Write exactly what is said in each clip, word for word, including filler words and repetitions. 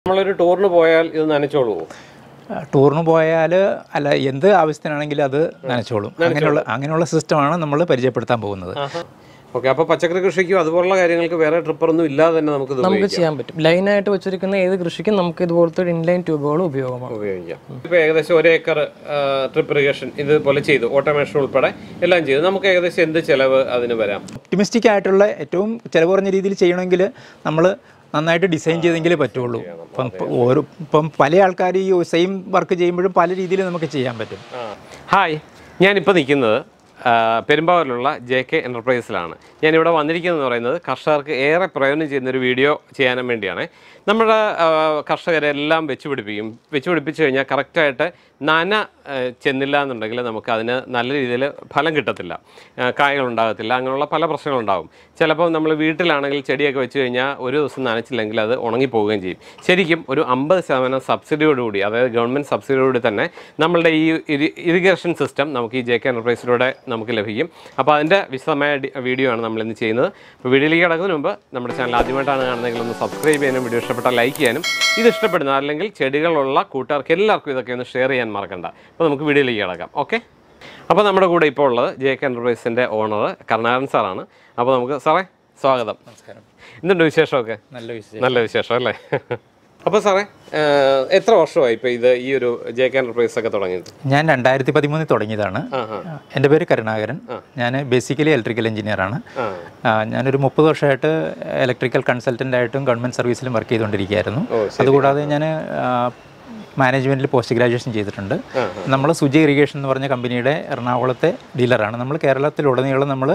നമ്മളൊരു ടൂറിന് പോയാൽ ഇത് നനച്ചോളൂ? ടൂറിന് പോയാൽ അല്ല, എന്ത് ആവശ്യത്തിനാണെങ്കിലും അത് നനച്ചോളും. അങ്ങനെയുള്ള അങ്ങനെയുള്ള സിസ്റ്റമാണ് നമ്മൾ പരിചയപ്പെടുത്താൻ പോകുന്നത്. ഓക്കെ, അപ്പോൾ പച്ചക്കറി കൃഷിക്കും അതുപോലുള്ള കാര്യങ്ങൾക്ക് വേറെ ട്രിപ്പറൊന്നും ഇല്ലാതെ തന്നെ നമുക്ക് നമുക്ക് ചെയ്യാൻ പറ്റും. ലൈനായിട്ട് വെച്ചിരിക്കുന്ന ഏത് കൃഷിക്കും നമുക്ക് ഇതുപോലത്തെ ഇൻലൈൻ ട്യൂബുകൾ ഉപയോഗമാണ് ഉപയോഗിക്കാം. ഇപ്പോൾ ഏകദേശം ഒരു ഏക്കർ ട്രിപ്പ് ഇറിഗേഷൻ ഇതുപോലെ ചെയ്തു, ഓട്ടോമേഷൻ ഉൾപ്പെടെ എല്ലാം ചെയ്തു. നമുക്ക് ഏകദേശം എന്ത് ചിലവ് അതിന് വരാം? ഒപ്റ്റിമിസ്റ്റിക് ആയിട്ടുള്ള ഏറ്റവും ചിലവ് കുറഞ്ഞ രീതിയിൽ ചെയ്യണമെങ്കിൽ നമ്മൾ നന്നായിട്ട് ഡിസൈൻ ചെയ്തെങ്കിലേ പറ്റുള്ളൂ. ഇപ്പം ഓരോ ഇപ്പം പല ആൾക്കാർ ഈ സെയിം വർക്ക് ചെയ്യുമ്പോഴും പല രീതിയിൽ നമുക്ക് ചെയ്യാൻ പറ്റും. ഹായ്, ഞാനിപ്പോൾ നിൽക്കുന്നത് പെരുമ്പാവൂരിലുള്ള ജെ കെ എൻ്റർപ്രൈസിലാണ്. ഞാനിവിടെ വന്നിരിക്കുന്നതെന്ന് പറയുന്നത് കർഷകർക്ക് ഏറെ പ്രയോജനം ചെയ്യുന്നൊരു വീഡിയോ ചെയ്യാനും വേണ്ടിയാണ്. നമ്മുടെ കർഷകരെല്ലാം വെച്ച് പിടിപ്പിക്കും. വെച്ച് പിടിപ്പിച്ച് കഴിഞ്ഞാൽ കറക്റ്റായിട്ട് നന ചെന്നില്ല എന്നുണ്ടെങ്കിൽ നമുക്ക് അതിന് നല്ല രീതിയിൽ ഫലം കിട്ടത്തില്ല, കായകളുണ്ടാകത്തില്ല, അങ്ങനെയുള്ള പല പ്രശ്നങ്ങളുണ്ടാകും. ചിലപ്പോൾ നമ്മൾ വീട്ടിലാണെങ്കിൽ ചെടിയൊക്കെ വെച്ച് കഴിഞ്ഞാൽ ഒരു ദിവസം നനച്ചില്ലെങ്കിൽ അത് ഉണങ്ങിപ്പോവുകയും ചെയ്യും. ശരിക്കും ഒരു അമ്പത് ശതമാനം സബ്സിഡിയോടുകൂടി, അതായത് ഗവൺമെൻറ് സബ്സിഡിയോടുകൂടി തന്നെ നമ്മളുടെ ഈ ഇറിഗേഷൻ സിസ്റ്റം നമുക്ക് ഈ ജെ കെ എൻ്റർപ്രൈസിലൂടെ നമുക്ക് ലഭിക്കും. അപ്പോൾ അതിൻ്റെ വിശദമായ വീഡിയോ ആണ് നമ്മളിന്ന് ചെയ്യുന്നത്. അപ്പോൾ വീഡിയോയിലേക്ക് കിടക്കുന്നതിന് മുമ്പ് നമ്മുടെ ചാനൽ ആദ്യമായിട്ടാണ് കാണുന്നതെങ്കിൽ ഒന്ന് സബ്സ്ക്രൈബ് ചെയ്യാനും വീഡിയോ ഇഷ്ടപ്പെട്ടാൽ ലൈക്ക് ചെയ്യാനും, ഇത് ഇഷ്ടപ്പെടുന്ന അല്ലെങ്കിൽ ചെടികളുള്ള കൂട്ടുകാർക്ക് എല്ലാവർക്കും ഇതൊക്കെ ഒന്ന് ഷെയർ ചെയ്യാൻ മറക്കണ്ട. അപ്പോൾ നമുക്ക് വീഡിയോയിലേക്ക് കിടക്കാം. ഓക്കെ, അപ്പോൾ നമ്മുടെ കൂടെ ഇപ്പോൾ ഉള്ളത് ജെ കെ എൻ്റർപ്രൈസിൻ്റെ ഓണർ കരുണാകരൻ സാറാണ്. അപ്പോൾ നമുക്ക് സാറേ സ്വാഗതം. നമസ്കാരം. എന്തുണ്ട് വിശേഷമൊക്കെ? നല്ല വിശേഷം. നല്ല വിശേഷം അല്ലേ? അപ്പോൾ സാറേ എത്ര വർഷമായി ഇപ്പോൾ ഇത് ഈ ഒരു ജെ കെ എൻ്റർപ്രൈസ് ഒക്കെ തുടങ്ങിയത്? ഞാൻ രണ്ടായിരത്തി പതിമൂന്നിൽ തുടങ്ങിയതാണ്. എൻ്റെ പേര് കരുണാകരൻ. ഞാൻ ബേസിക്കലി ഇലക്ട്രിക്കൽ എഞ്ചിനീയറാണ്. ഞാനൊരു മുപ്പത് വർഷമായിട്ട് ഇലക്ട്രിക്കൽ കൺസൾട്ടൻ്റായിട്ടും ഗവൺമെൻറ് സർവീസിലും വർക്ക് ചെയ്തുകൊണ്ടിരിക്കുകയായിരുന്നു. അതുകൂടാതെ ഞാൻ മാനേജ്മെൻറ്റിൽ പോസ്റ്റ് ഗ്രാജുവേഷൻ ചെയ്തിട്ടുണ്ട്. നമ്മൾ സുജി ഇറിഗേഷൻ എന്ന് പറഞ്ഞ കമ്പനിയുടെ എറണാകുളത്തെ ഡീലറാണ്. നമ്മൾ കേരളത്തിലുടനീളം നമ്മൾ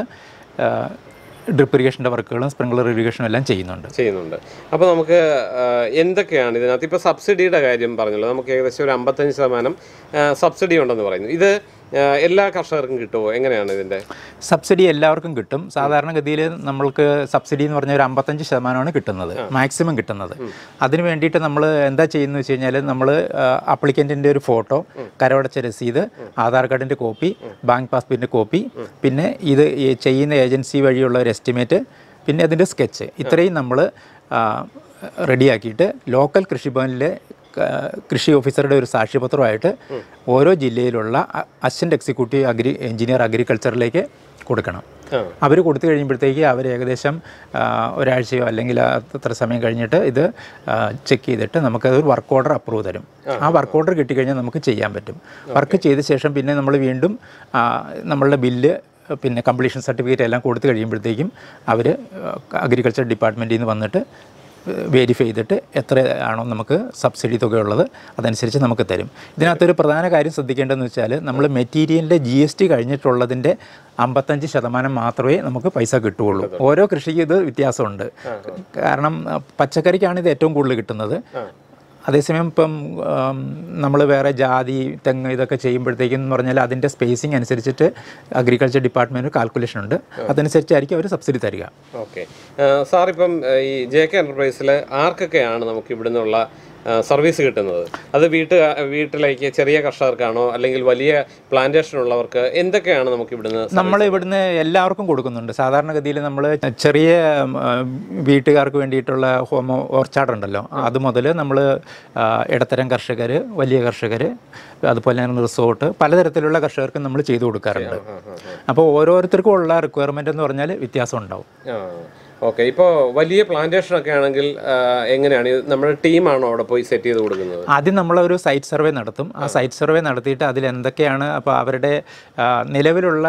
ഡ്രിപ്പ് ഇറിഗേഷൻ്റെ വർക്കുകളും സ്പ്രിംഗ്ലർ ഇറിഗേഷനും എല്ലാം ചെയ്യുന്നുണ്ട് ചെയ്യുന്നുണ്ട് അപ്പോൾ നമുക്ക് എന്തൊക്കെയാണ് ഇതിനകത്ത്? ഇപ്പോൾ സബ്സിഡിയുടെ കാര്യം പറഞ്ഞല്ലോ, നമുക്ക് ഏകദേശം ഒരു അമ്പത്തഞ്ച് ശതമാനം സബ്സിഡി ഉണ്ടെന്ന് പറയുന്നു. ഇത് എല്ലാ കർഷകർക്കും കിട്ടുമോ? എങ്ങനെയാണ് ഇതിൻ്റെ സബ്സിഡി? എല്ലാവർക്കും കിട്ടും. സാധാരണഗതിയിൽ നമ്മൾക്ക് സബ്സിഡി എന്ന് പറഞ്ഞാൽ ഒരു അമ്പത്തഞ്ച് ശതമാനമാണ് കിട്ടുന്നത്, മാക്സിമം കിട്ടുന്നത്. അതിന് വേണ്ടിയിട്ട് നമ്മൾ എന്താ ചെയ്യുന്നത് വെച്ച് കഴിഞ്ഞാൽ, നമ്മൾ അപ്ലിക്കൻറ്റിൻ്റെ ഒരു ഫോട്ടോ, കരമടച്ച രസീത്, ആധാർ കാർഡിൻ്റെ കോപ്പി, ബാങ്ക് പാസ്ബുക്കിൻ്റെ കോപ്പി, പിന്നെ ഇത് ചെയ്യുന്ന ഏജൻസി വഴിയുള്ള ഒരു എസ്റ്റിമേറ്റ്, പിന്നെ അതിൻ്റെ സ്കെച്ച്, ഇത്രയും നമ്മൾ റെഡിയാക്കിയിട്ട് ലോക്കൽ കൃഷിഭവനിലെ കൃഷി ഓഫീസറുടെ ഒരു സാക്ഷ്യപത്രമായിട്ട് ഓരോ ജില്ലയിലുള്ള അസിസ്റ്റന്റ് എക്സിക്യൂട്ടീവ് അഗ്രി എഞ്ചിനീയർ അഗ്രികൾച്ചറിലേക്ക് കൊടുക്കണം. അവർ കൊടുത്തു കഴിയുമ്പോഴത്തേക്ക് അവർ ഏകദേശം ഒരാഴ്ചയോ അല്ലെങ്കിൽ അത്ര സമയം കഴിഞ്ഞിട്ട് ഇത് ചെക്ക് ചെയ്തിട്ട് നമുക്കത് ഒരു വർക്ക് ഓർഡർ അപ്രൂവ് തരും. ആ വർക്ക് ഓർഡർ കിട്ടിക്കഴിഞ്ഞാൽ നമുക്ക് ചെയ്യാൻ പറ്റും. വർക്ക് ചെയ്ത ശേഷം പിന്നെ നമ്മൾ വീണ്ടും നമ്മളുടെ ബില്ല്, പിന്നെ കംപ്ലീഷൻ സർട്ടിഫിക്കറ്റ് എല്ലാം കൊടുത്തു കഴിയുമ്പോഴത്തേക്കും അവർ അഗ്രികൾച്ചർ ഡിപ്പാർട്ട്മെൻറ്റിൽ നിന്ന് വന്നിട്ട് വെരിഫൈ ചെയ്തിട്ട് എത്ര ആണോ നമുക്ക് സബ്സിഡി തുകയുള്ളത് അതനുസരിച്ച് നമുക്ക് തരും. ഇതിനകത്തൊരു പ്രധാന കാര്യം ശ്രദ്ധിക്കേണ്ടതെന്ന് വെച്ചാൽ, നമ്മൾ മെറ്റീരിയലിൻ്റെ ജി എസ് ടി കഴിഞ്ഞിട്ടുള്ളതിൻ്റെ അമ്പത്തഞ്ച് ശതമാനം മാത്രമേ നമുക്ക് പൈസ കിട്ടുകയുള്ളൂ. ഓരോ കൃഷിക്കും ഇത് വ്യത്യാസമുണ്ട്. കാരണം പച്ചക്കറിക്കാണ് ഇത് ഏറ്റവും കൂടുതൽ കിട്ടുന്നത്. അതേസമയം ഇപ്പം നമ്മൾ വേറെ ജാതി, തെങ്ങ് ഇതൊക്കെ ചെയ്യുമ്പോഴത്തേക്കും എന്ന് പറഞ്ഞാൽ അതിൻ്റെ സ്പേസിങ് അനുസരിച്ചിട്ട് അഗ്രികൾച്ചർ ഡിപ്പാർട്ട്മെൻറ്റ് കാൽക്കുലേഷൻ ഉണ്ട്. അതനുസരിച്ചായിരിക്കും അവർ സബ്സിഡി തരിക. ഓക്കെ സാർ, ഇപ്പം ഈ ജെ കെ എൻ്റർപ്രൈസിൽ ആർക്കൊക്കെയാണ് നമുക്ക് ഇവിടെ നിന്നുള്ള സർവീസ് കിട്ടുന്നത്? അത് വീട്ട് വീട്ടിലേക്ക് ചെറിയ കർഷകർക്കാണോ അല്ലെങ്കിൽ വലിയ പ്ലാന്റേഷൻ ഉള്ളവർക്ക്? എന്തൊക്കെയാണ് നമുക്ക് ഇവിടുന്ന്? നമ്മൾ ഇവിടുന്ന് എല്ലാവർക്കും കൊടുക്കുന്നുണ്ട്. സാധാരണഗതിയിൽ നമ്മൾ ചെറിയ വീട്ടുകാർക്ക് വേണ്ടിയിട്ടുള്ള ഹോം ഓർച്ചാർഡ് ഉണ്ടല്ലോ, അത് മുതൽ നമ്മൾ ഇടത്തരം കർഷകർ, വലിയ കർഷകർ, അതുപോലെ തന്നെ റിസോർട്ട്, പലതരത്തിലുള്ള കർഷകർക്കും നമ്മൾ ചെയ്തു കൊടുക്കാറുണ്ട്. അപ്പോൾ ഓരോരുത്തർക്കും ഉള്ള റിക്വയർമെൻ്റ് എന്ന് പറഞ്ഞാൽ വ്യത്യാസം ഉണ്ടാവും. ഓക്കെ, ഇപ്പോൾ വലിയ പ്ലാന്റേഷനൊക്കെ ആണെങ്കിൽ എങ്ങനെയാണ് നമ്മുടെ ടീമാണോ അവിടെ പോയി സെറ്റ് ചെയ്ത് കൊടുക്കുന്നത്? ആദ്യം നമ്മളൊരു സൈറ്റ് സർവേ നടത്തും. ആ സൈറ്റ് സർവേ നടത്തിയിട്ട് അതിൽ എന്തൊക്കെയാണ്, അപ്പോൾ അവരുടെ നിലവിലുള്ള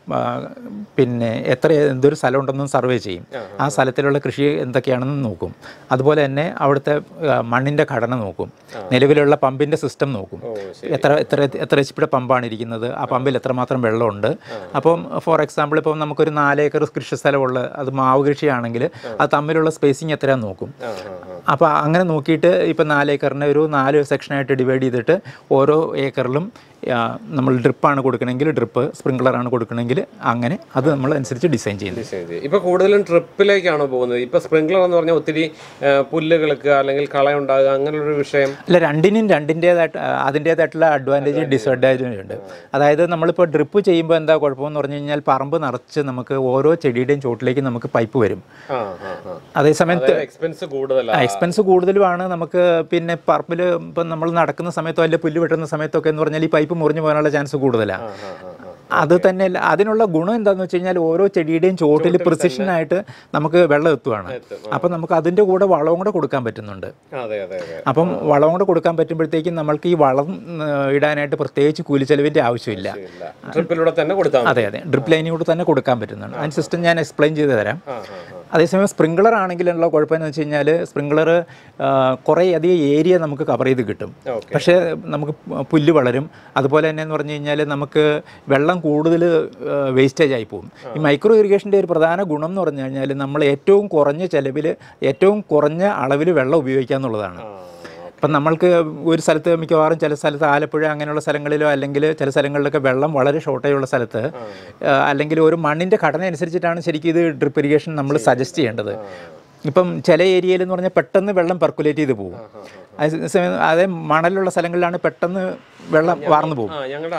പിന്നെ എത്ര എന്തൊരു സ്ഥലം ഉണ്ടെന്നും സർവേ ചെയ്യും. ആ സ്ഥലത്തിലുള്ള കൃഷി എന്തൊക്കെയാണെന്ന് നോക്കും. അതുപോലെ തന്നെ അവിടുത്തെ മണ്ണിൻ്റെ ഘടന നോക്കും. നിലവിലുള്ള പമ്പിൻ്റെ സിസ്റ്റം നോക്കും. എത്ര എത്ര എത്ര എച്ച് പിയുടെ പമ്പാണ് ഇരിക്കുന്നത്, ആ പമ്പിൽ എത്രമാത്രം വെള്ളമുണ്ട്. അപ്പം ഫോർ എക്സാമ്പിൾ ഇപ്പം നമുക്കൊരു നാലേക്കർ കൃഷി സ്ഥലമുള്ള അത് മാവ് കൃഷിയാണ് ആണെങ്കിൽ അത് തമ്മിലുള്ള സ്പേസിങ് എത്രയാണെന്ന് നോക്കും. അപ്പോൾ അങ്ങനെ നോക്കിയിട്ട് ഇപ്പം നാല് ഏക്കറിനെ ഒരു നാല് സെക്ഷനായിട്ട് ഡിവൈഡ് ചെയ്തിട്ട് ഓരോ ഏക്കറിലും നമ്മൾ ഡ്രിപ്പാണ് കൊടുക്കണമെങ്കിൽ ഡ്രിപ്പ്, സ്പ്രിംഗ്ലറാണ് കൊടുക്കണമെങ്കിൽ അങ്ങനെ അത് നമ്മൾ അനുസരിച്ച് ഡിസൈൻ ചെയ്യുന്നത്. ഇപ്പോൾ കൂടുതലും ട്രിപ്പിലേക്കാണോ പോകുന്നത്? ഇപ്പോൾ സ്പ്രിംഗ്ലർ എന്ന് പറഞ്ഞാൽ ഒത്തിരി പുല്ലുകൾക്ക് അല്ലെങ്കിൽ കളയുണ്ടാകുക അങ്ങനെയുള്ളൊരു വിഷയം അല്ല. രണ്ടിനും രണ്ടിൻ്റേതായിട്ട് അതിൻ്റേതായിട്ടുള്ള അഡ്വാൻറ്റേജ് ഡിസഡ്വാൻറ്റേജ് ഉണ്ട്. അതായത് നമ്മളിപ്പോൾ ഡ്രിപ്പ് ചെയ്യുമ്പോൾ എന്താ കുഴപ്പമെന്ന് പറഞ്ഞു കഴിഞ്ഞാൽ, പറമ്പ് നിറച്ച് നമുക്ക് ഓരോ ചെടിയുടെയും ചോട്ടിലേക്ക് നമുക്ക് പൈപ്പ് വരും. അതേസമയത്ത് എക്സ്പെൻസ് കൂടുതലാണ്. എക്സ്പെൻസ് കൂടുതലുമാണ്. നമുക്ക് പിന്നെ പറമ്പിൽ ഇപ്പം നമ്മൾ നടക്കുന്ന സമയത്തോ അല്ലെങ്കിൽ പുല്ല് വെട്ടുന്ന സമയത്തൊക്കെ എന്ന് പറഞ്ഞാൽ ഈ പൈപ്പ് മുറിഞ്ഞു പോകാനുള്ള ചാൻസ് കൂടുതലാണ്. അത് തന്നെ അതിനുള്ള ഗുണം എന്താണെന്ന് വെച്ച് കഴിഞ്ഞാൽ ഓരോ ചെടിയുടെയും ചോട്ടിൽ പ്രിസിഷനായിട്ട് നമുക്ക് വെള്ളം എത്തുവാണ്. അപ്പം നമുക്ക് അതിൻ്റെ കൂടെ വളവും കൂടെ കൊടുക്കാൻ പറ്റുന്നുണ്ട്. അപ്പം വളവും കൂടെ കൊടുക്കാൻ പറ്റുമ്പോഴത്തേക്കും നമ്മൾക്ക് ഈ വളം ഇടാനായിട്ട് പ്രത്യേകിച്ച് കൂലിച്ചെലവിൻ്റെ ആവശ്യമില്ല. അതെ അതെ ഡ്രിപ്പ് ലൈനിലൂടെ തന്നെ കൊടുക്കാൻ പറ്റുന്നുണ്ട്. അതിന് സിസ്റ്റം ഞാൻ എക്സ്പ്ലെയിൻ ചെയ്ത് തരാം. അതേസമയം സ്പ്രിംഗ്ലർ ആണെങ്കിലുള്ള കുഴപ്പമെന്ന് വെച്ച് കഴിഞ്ഞാൽ സ്പ്രിംഗ്ലർ കുറേ അധികം ഏരിയ നമുക്ക് കവർ ചെയ്ത് കിട്ടും. പക്ഷേ നമുക്ക് പുല്ല് വളരും. അതുപോലെ തന്നെ എന്ന് പറഞ്ഞു കഴിഞ്ഞാൽ നമുക്ക് വെള്ളം കൂടുതൽ വേസ്റ്റേജ് ആയി പോകും. ഈ മൈക്രോ ഇറിഗേഷൻ്റെ ഒരു പ്രധാന ഗുണം എന്ന് പറഞ്ഞു കഴിഞ്ഞാൽ നമ്മൾ ഏറ്റവും കുറഞ്ഞ ചിലവിൽ ഏറ്റവും കുറഞ്ഞ അളവിൽ വെള്ളം ഉപയോഗിക്കുക എന്നുള്ളതാണ്. ഇപ്പം നമ്മൾക്ക് ഒരു സ്ഥലത്ത് മിക്കവാറും ചില സ്ഥലത്ത് ആലപ്പുഴ അങ്ങനെയുള്ള സ്ഥലങ്ങളിലോ അല്ലെങ്കിൽ ചില സ്ഥലങ്ങളിലൊക്കെ വെള്ളം വളരെ ഷോർട്ടേജുള്ള സ്ഥലത്ത് അല്ലെങ്കിൽ ഒരു മണ്ണിൻ്റെ ഘടന അനുസരിച്ചിട്ടാണ് ശരിക്കും ഇത് ഡ്രിപ്പ് ഇറിഗേഷൻ നമ്മൾ സജസ്റ്റ് ചെയ്യേണ്ടത്. ഇപ്പം ചില ഏരിയയിൽ എന്ന് പറഞ്ഞാൽ പെട്ടെന്ന് വെള്ളം പെർക്കുലേറ്റ് ചെയ്ത് പോകും. അതേസമയം അതേ മണലുള്ള സ്ഥലങ്ങളിലാണ് പെട്ടെന്ന് വെള്ളം വാർന്നു പോകും.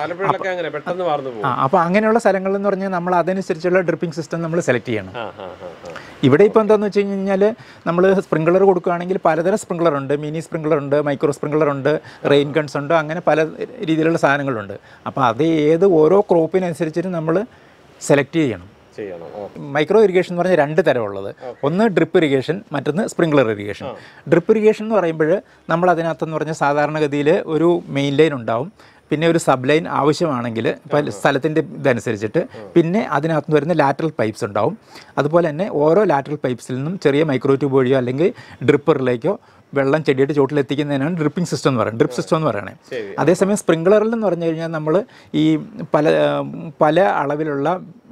ആ അപ്പോൾ അങ്ങനെയുള്ള സ്ഥലങ്ങളിൽ എന്ന് പറഞ്ഞാൽ നമ്മൾ അതനുസരിച്ചുള്ള ഡ്രിപ്പിംഗ് സിസ്റ്റം നമ്മൾ സെലക്ട് ചെയ്യണം. ഇവിടെ ഇപ്പോൾ എന്താണെന്ന് വെച്ച് കഴിഞ്ഞാൽ നമ്മൾ സ്പ്രിംഗ്ലർ കൊടുക്കുകയാണെങ്കിൽ പലതരം സ്പ്രിംഗ്ലർ ഉണ്ട്. മിനി സ്പ്രിംഗ്ലർ ഉണ്ട്, മൈക്രോ സ്പ്രിംഗ്ലർ ഉണ്ട്, റെയിൻ ഗൺസ് ഉണ്ട്, അങ്ങനെ പല രീതിയിലുള്ള സാധനങ്ങളുണ്ട്. അപ്പോൾ അത് ഏത് ഓരോ ക്രോപ്പിനനുസരിച്ചിട്ട് നമ്മൾ സെലക്ട് ചെയ്യണം. മൈക്രോ ഇറിഗേഷൻ എന്ന് പറഞ്ഞാൽ രണ്ട് തരമുള്ളത്. ഒന്ന് ഡ്രിപ്പ് ഇറിഗേഷൻ, മറ്റൊന്ന് സ്പ്രിംഗ്ലർ ഇറിഗേഷൻ. ഡ്രിപ്പ് ഇറിഗേഷൻ എന്ന് പറയുമ്പോൾ നമ്മൾ അതിനകത്തെന്ന് പറഞ്ഞാൽ സാധാരണഗതിയിൽ ഒരു മെയിൻ ലൈൻ ഉണ്ടാവും, പിന്നെ ഒരു സബ് ലൈൻ ആവശ്യമാണെങ്കിൽ ഇപ്പോൾ സ്ഥലത്തിൻ്റെ ഇതനുസരിച്ചിട്ട് പിന്നെ അതിനകത്ത് വരുന്ന ലാറ്ററൽ പൈപ്സ് ഉണ്ടാവും. അതുപോലെ തന്നെ ഓരോ ലാറ്ററൽ പൈപ്സിൽ നിന്നും ചെറിയ മൈക്രോ ട്യൂബ് വഴിയോ അല്ലെങ്കിൽ ഡ്രിപ്പറിലേക്കോ വെള്ളം ചെടിയുടെ ചോട്ടിലെത്തിക്കുന്നതിനാണ് ഡ്രിപ്പിംഗ് സിസ്റ്റം എന്ന് പറയുന്നത്, ഡ്രിപ്പ് സിസ്റ്റം എന്ന് പറയുന്നത്. അതേസമയം സ്പ്രിംഗ്ലറിൽ എന്ന് പറഞ്ഞു കഴിഞ്ഞാൽ നമ്മൾ ഈ പല പല അളവിലുള്ള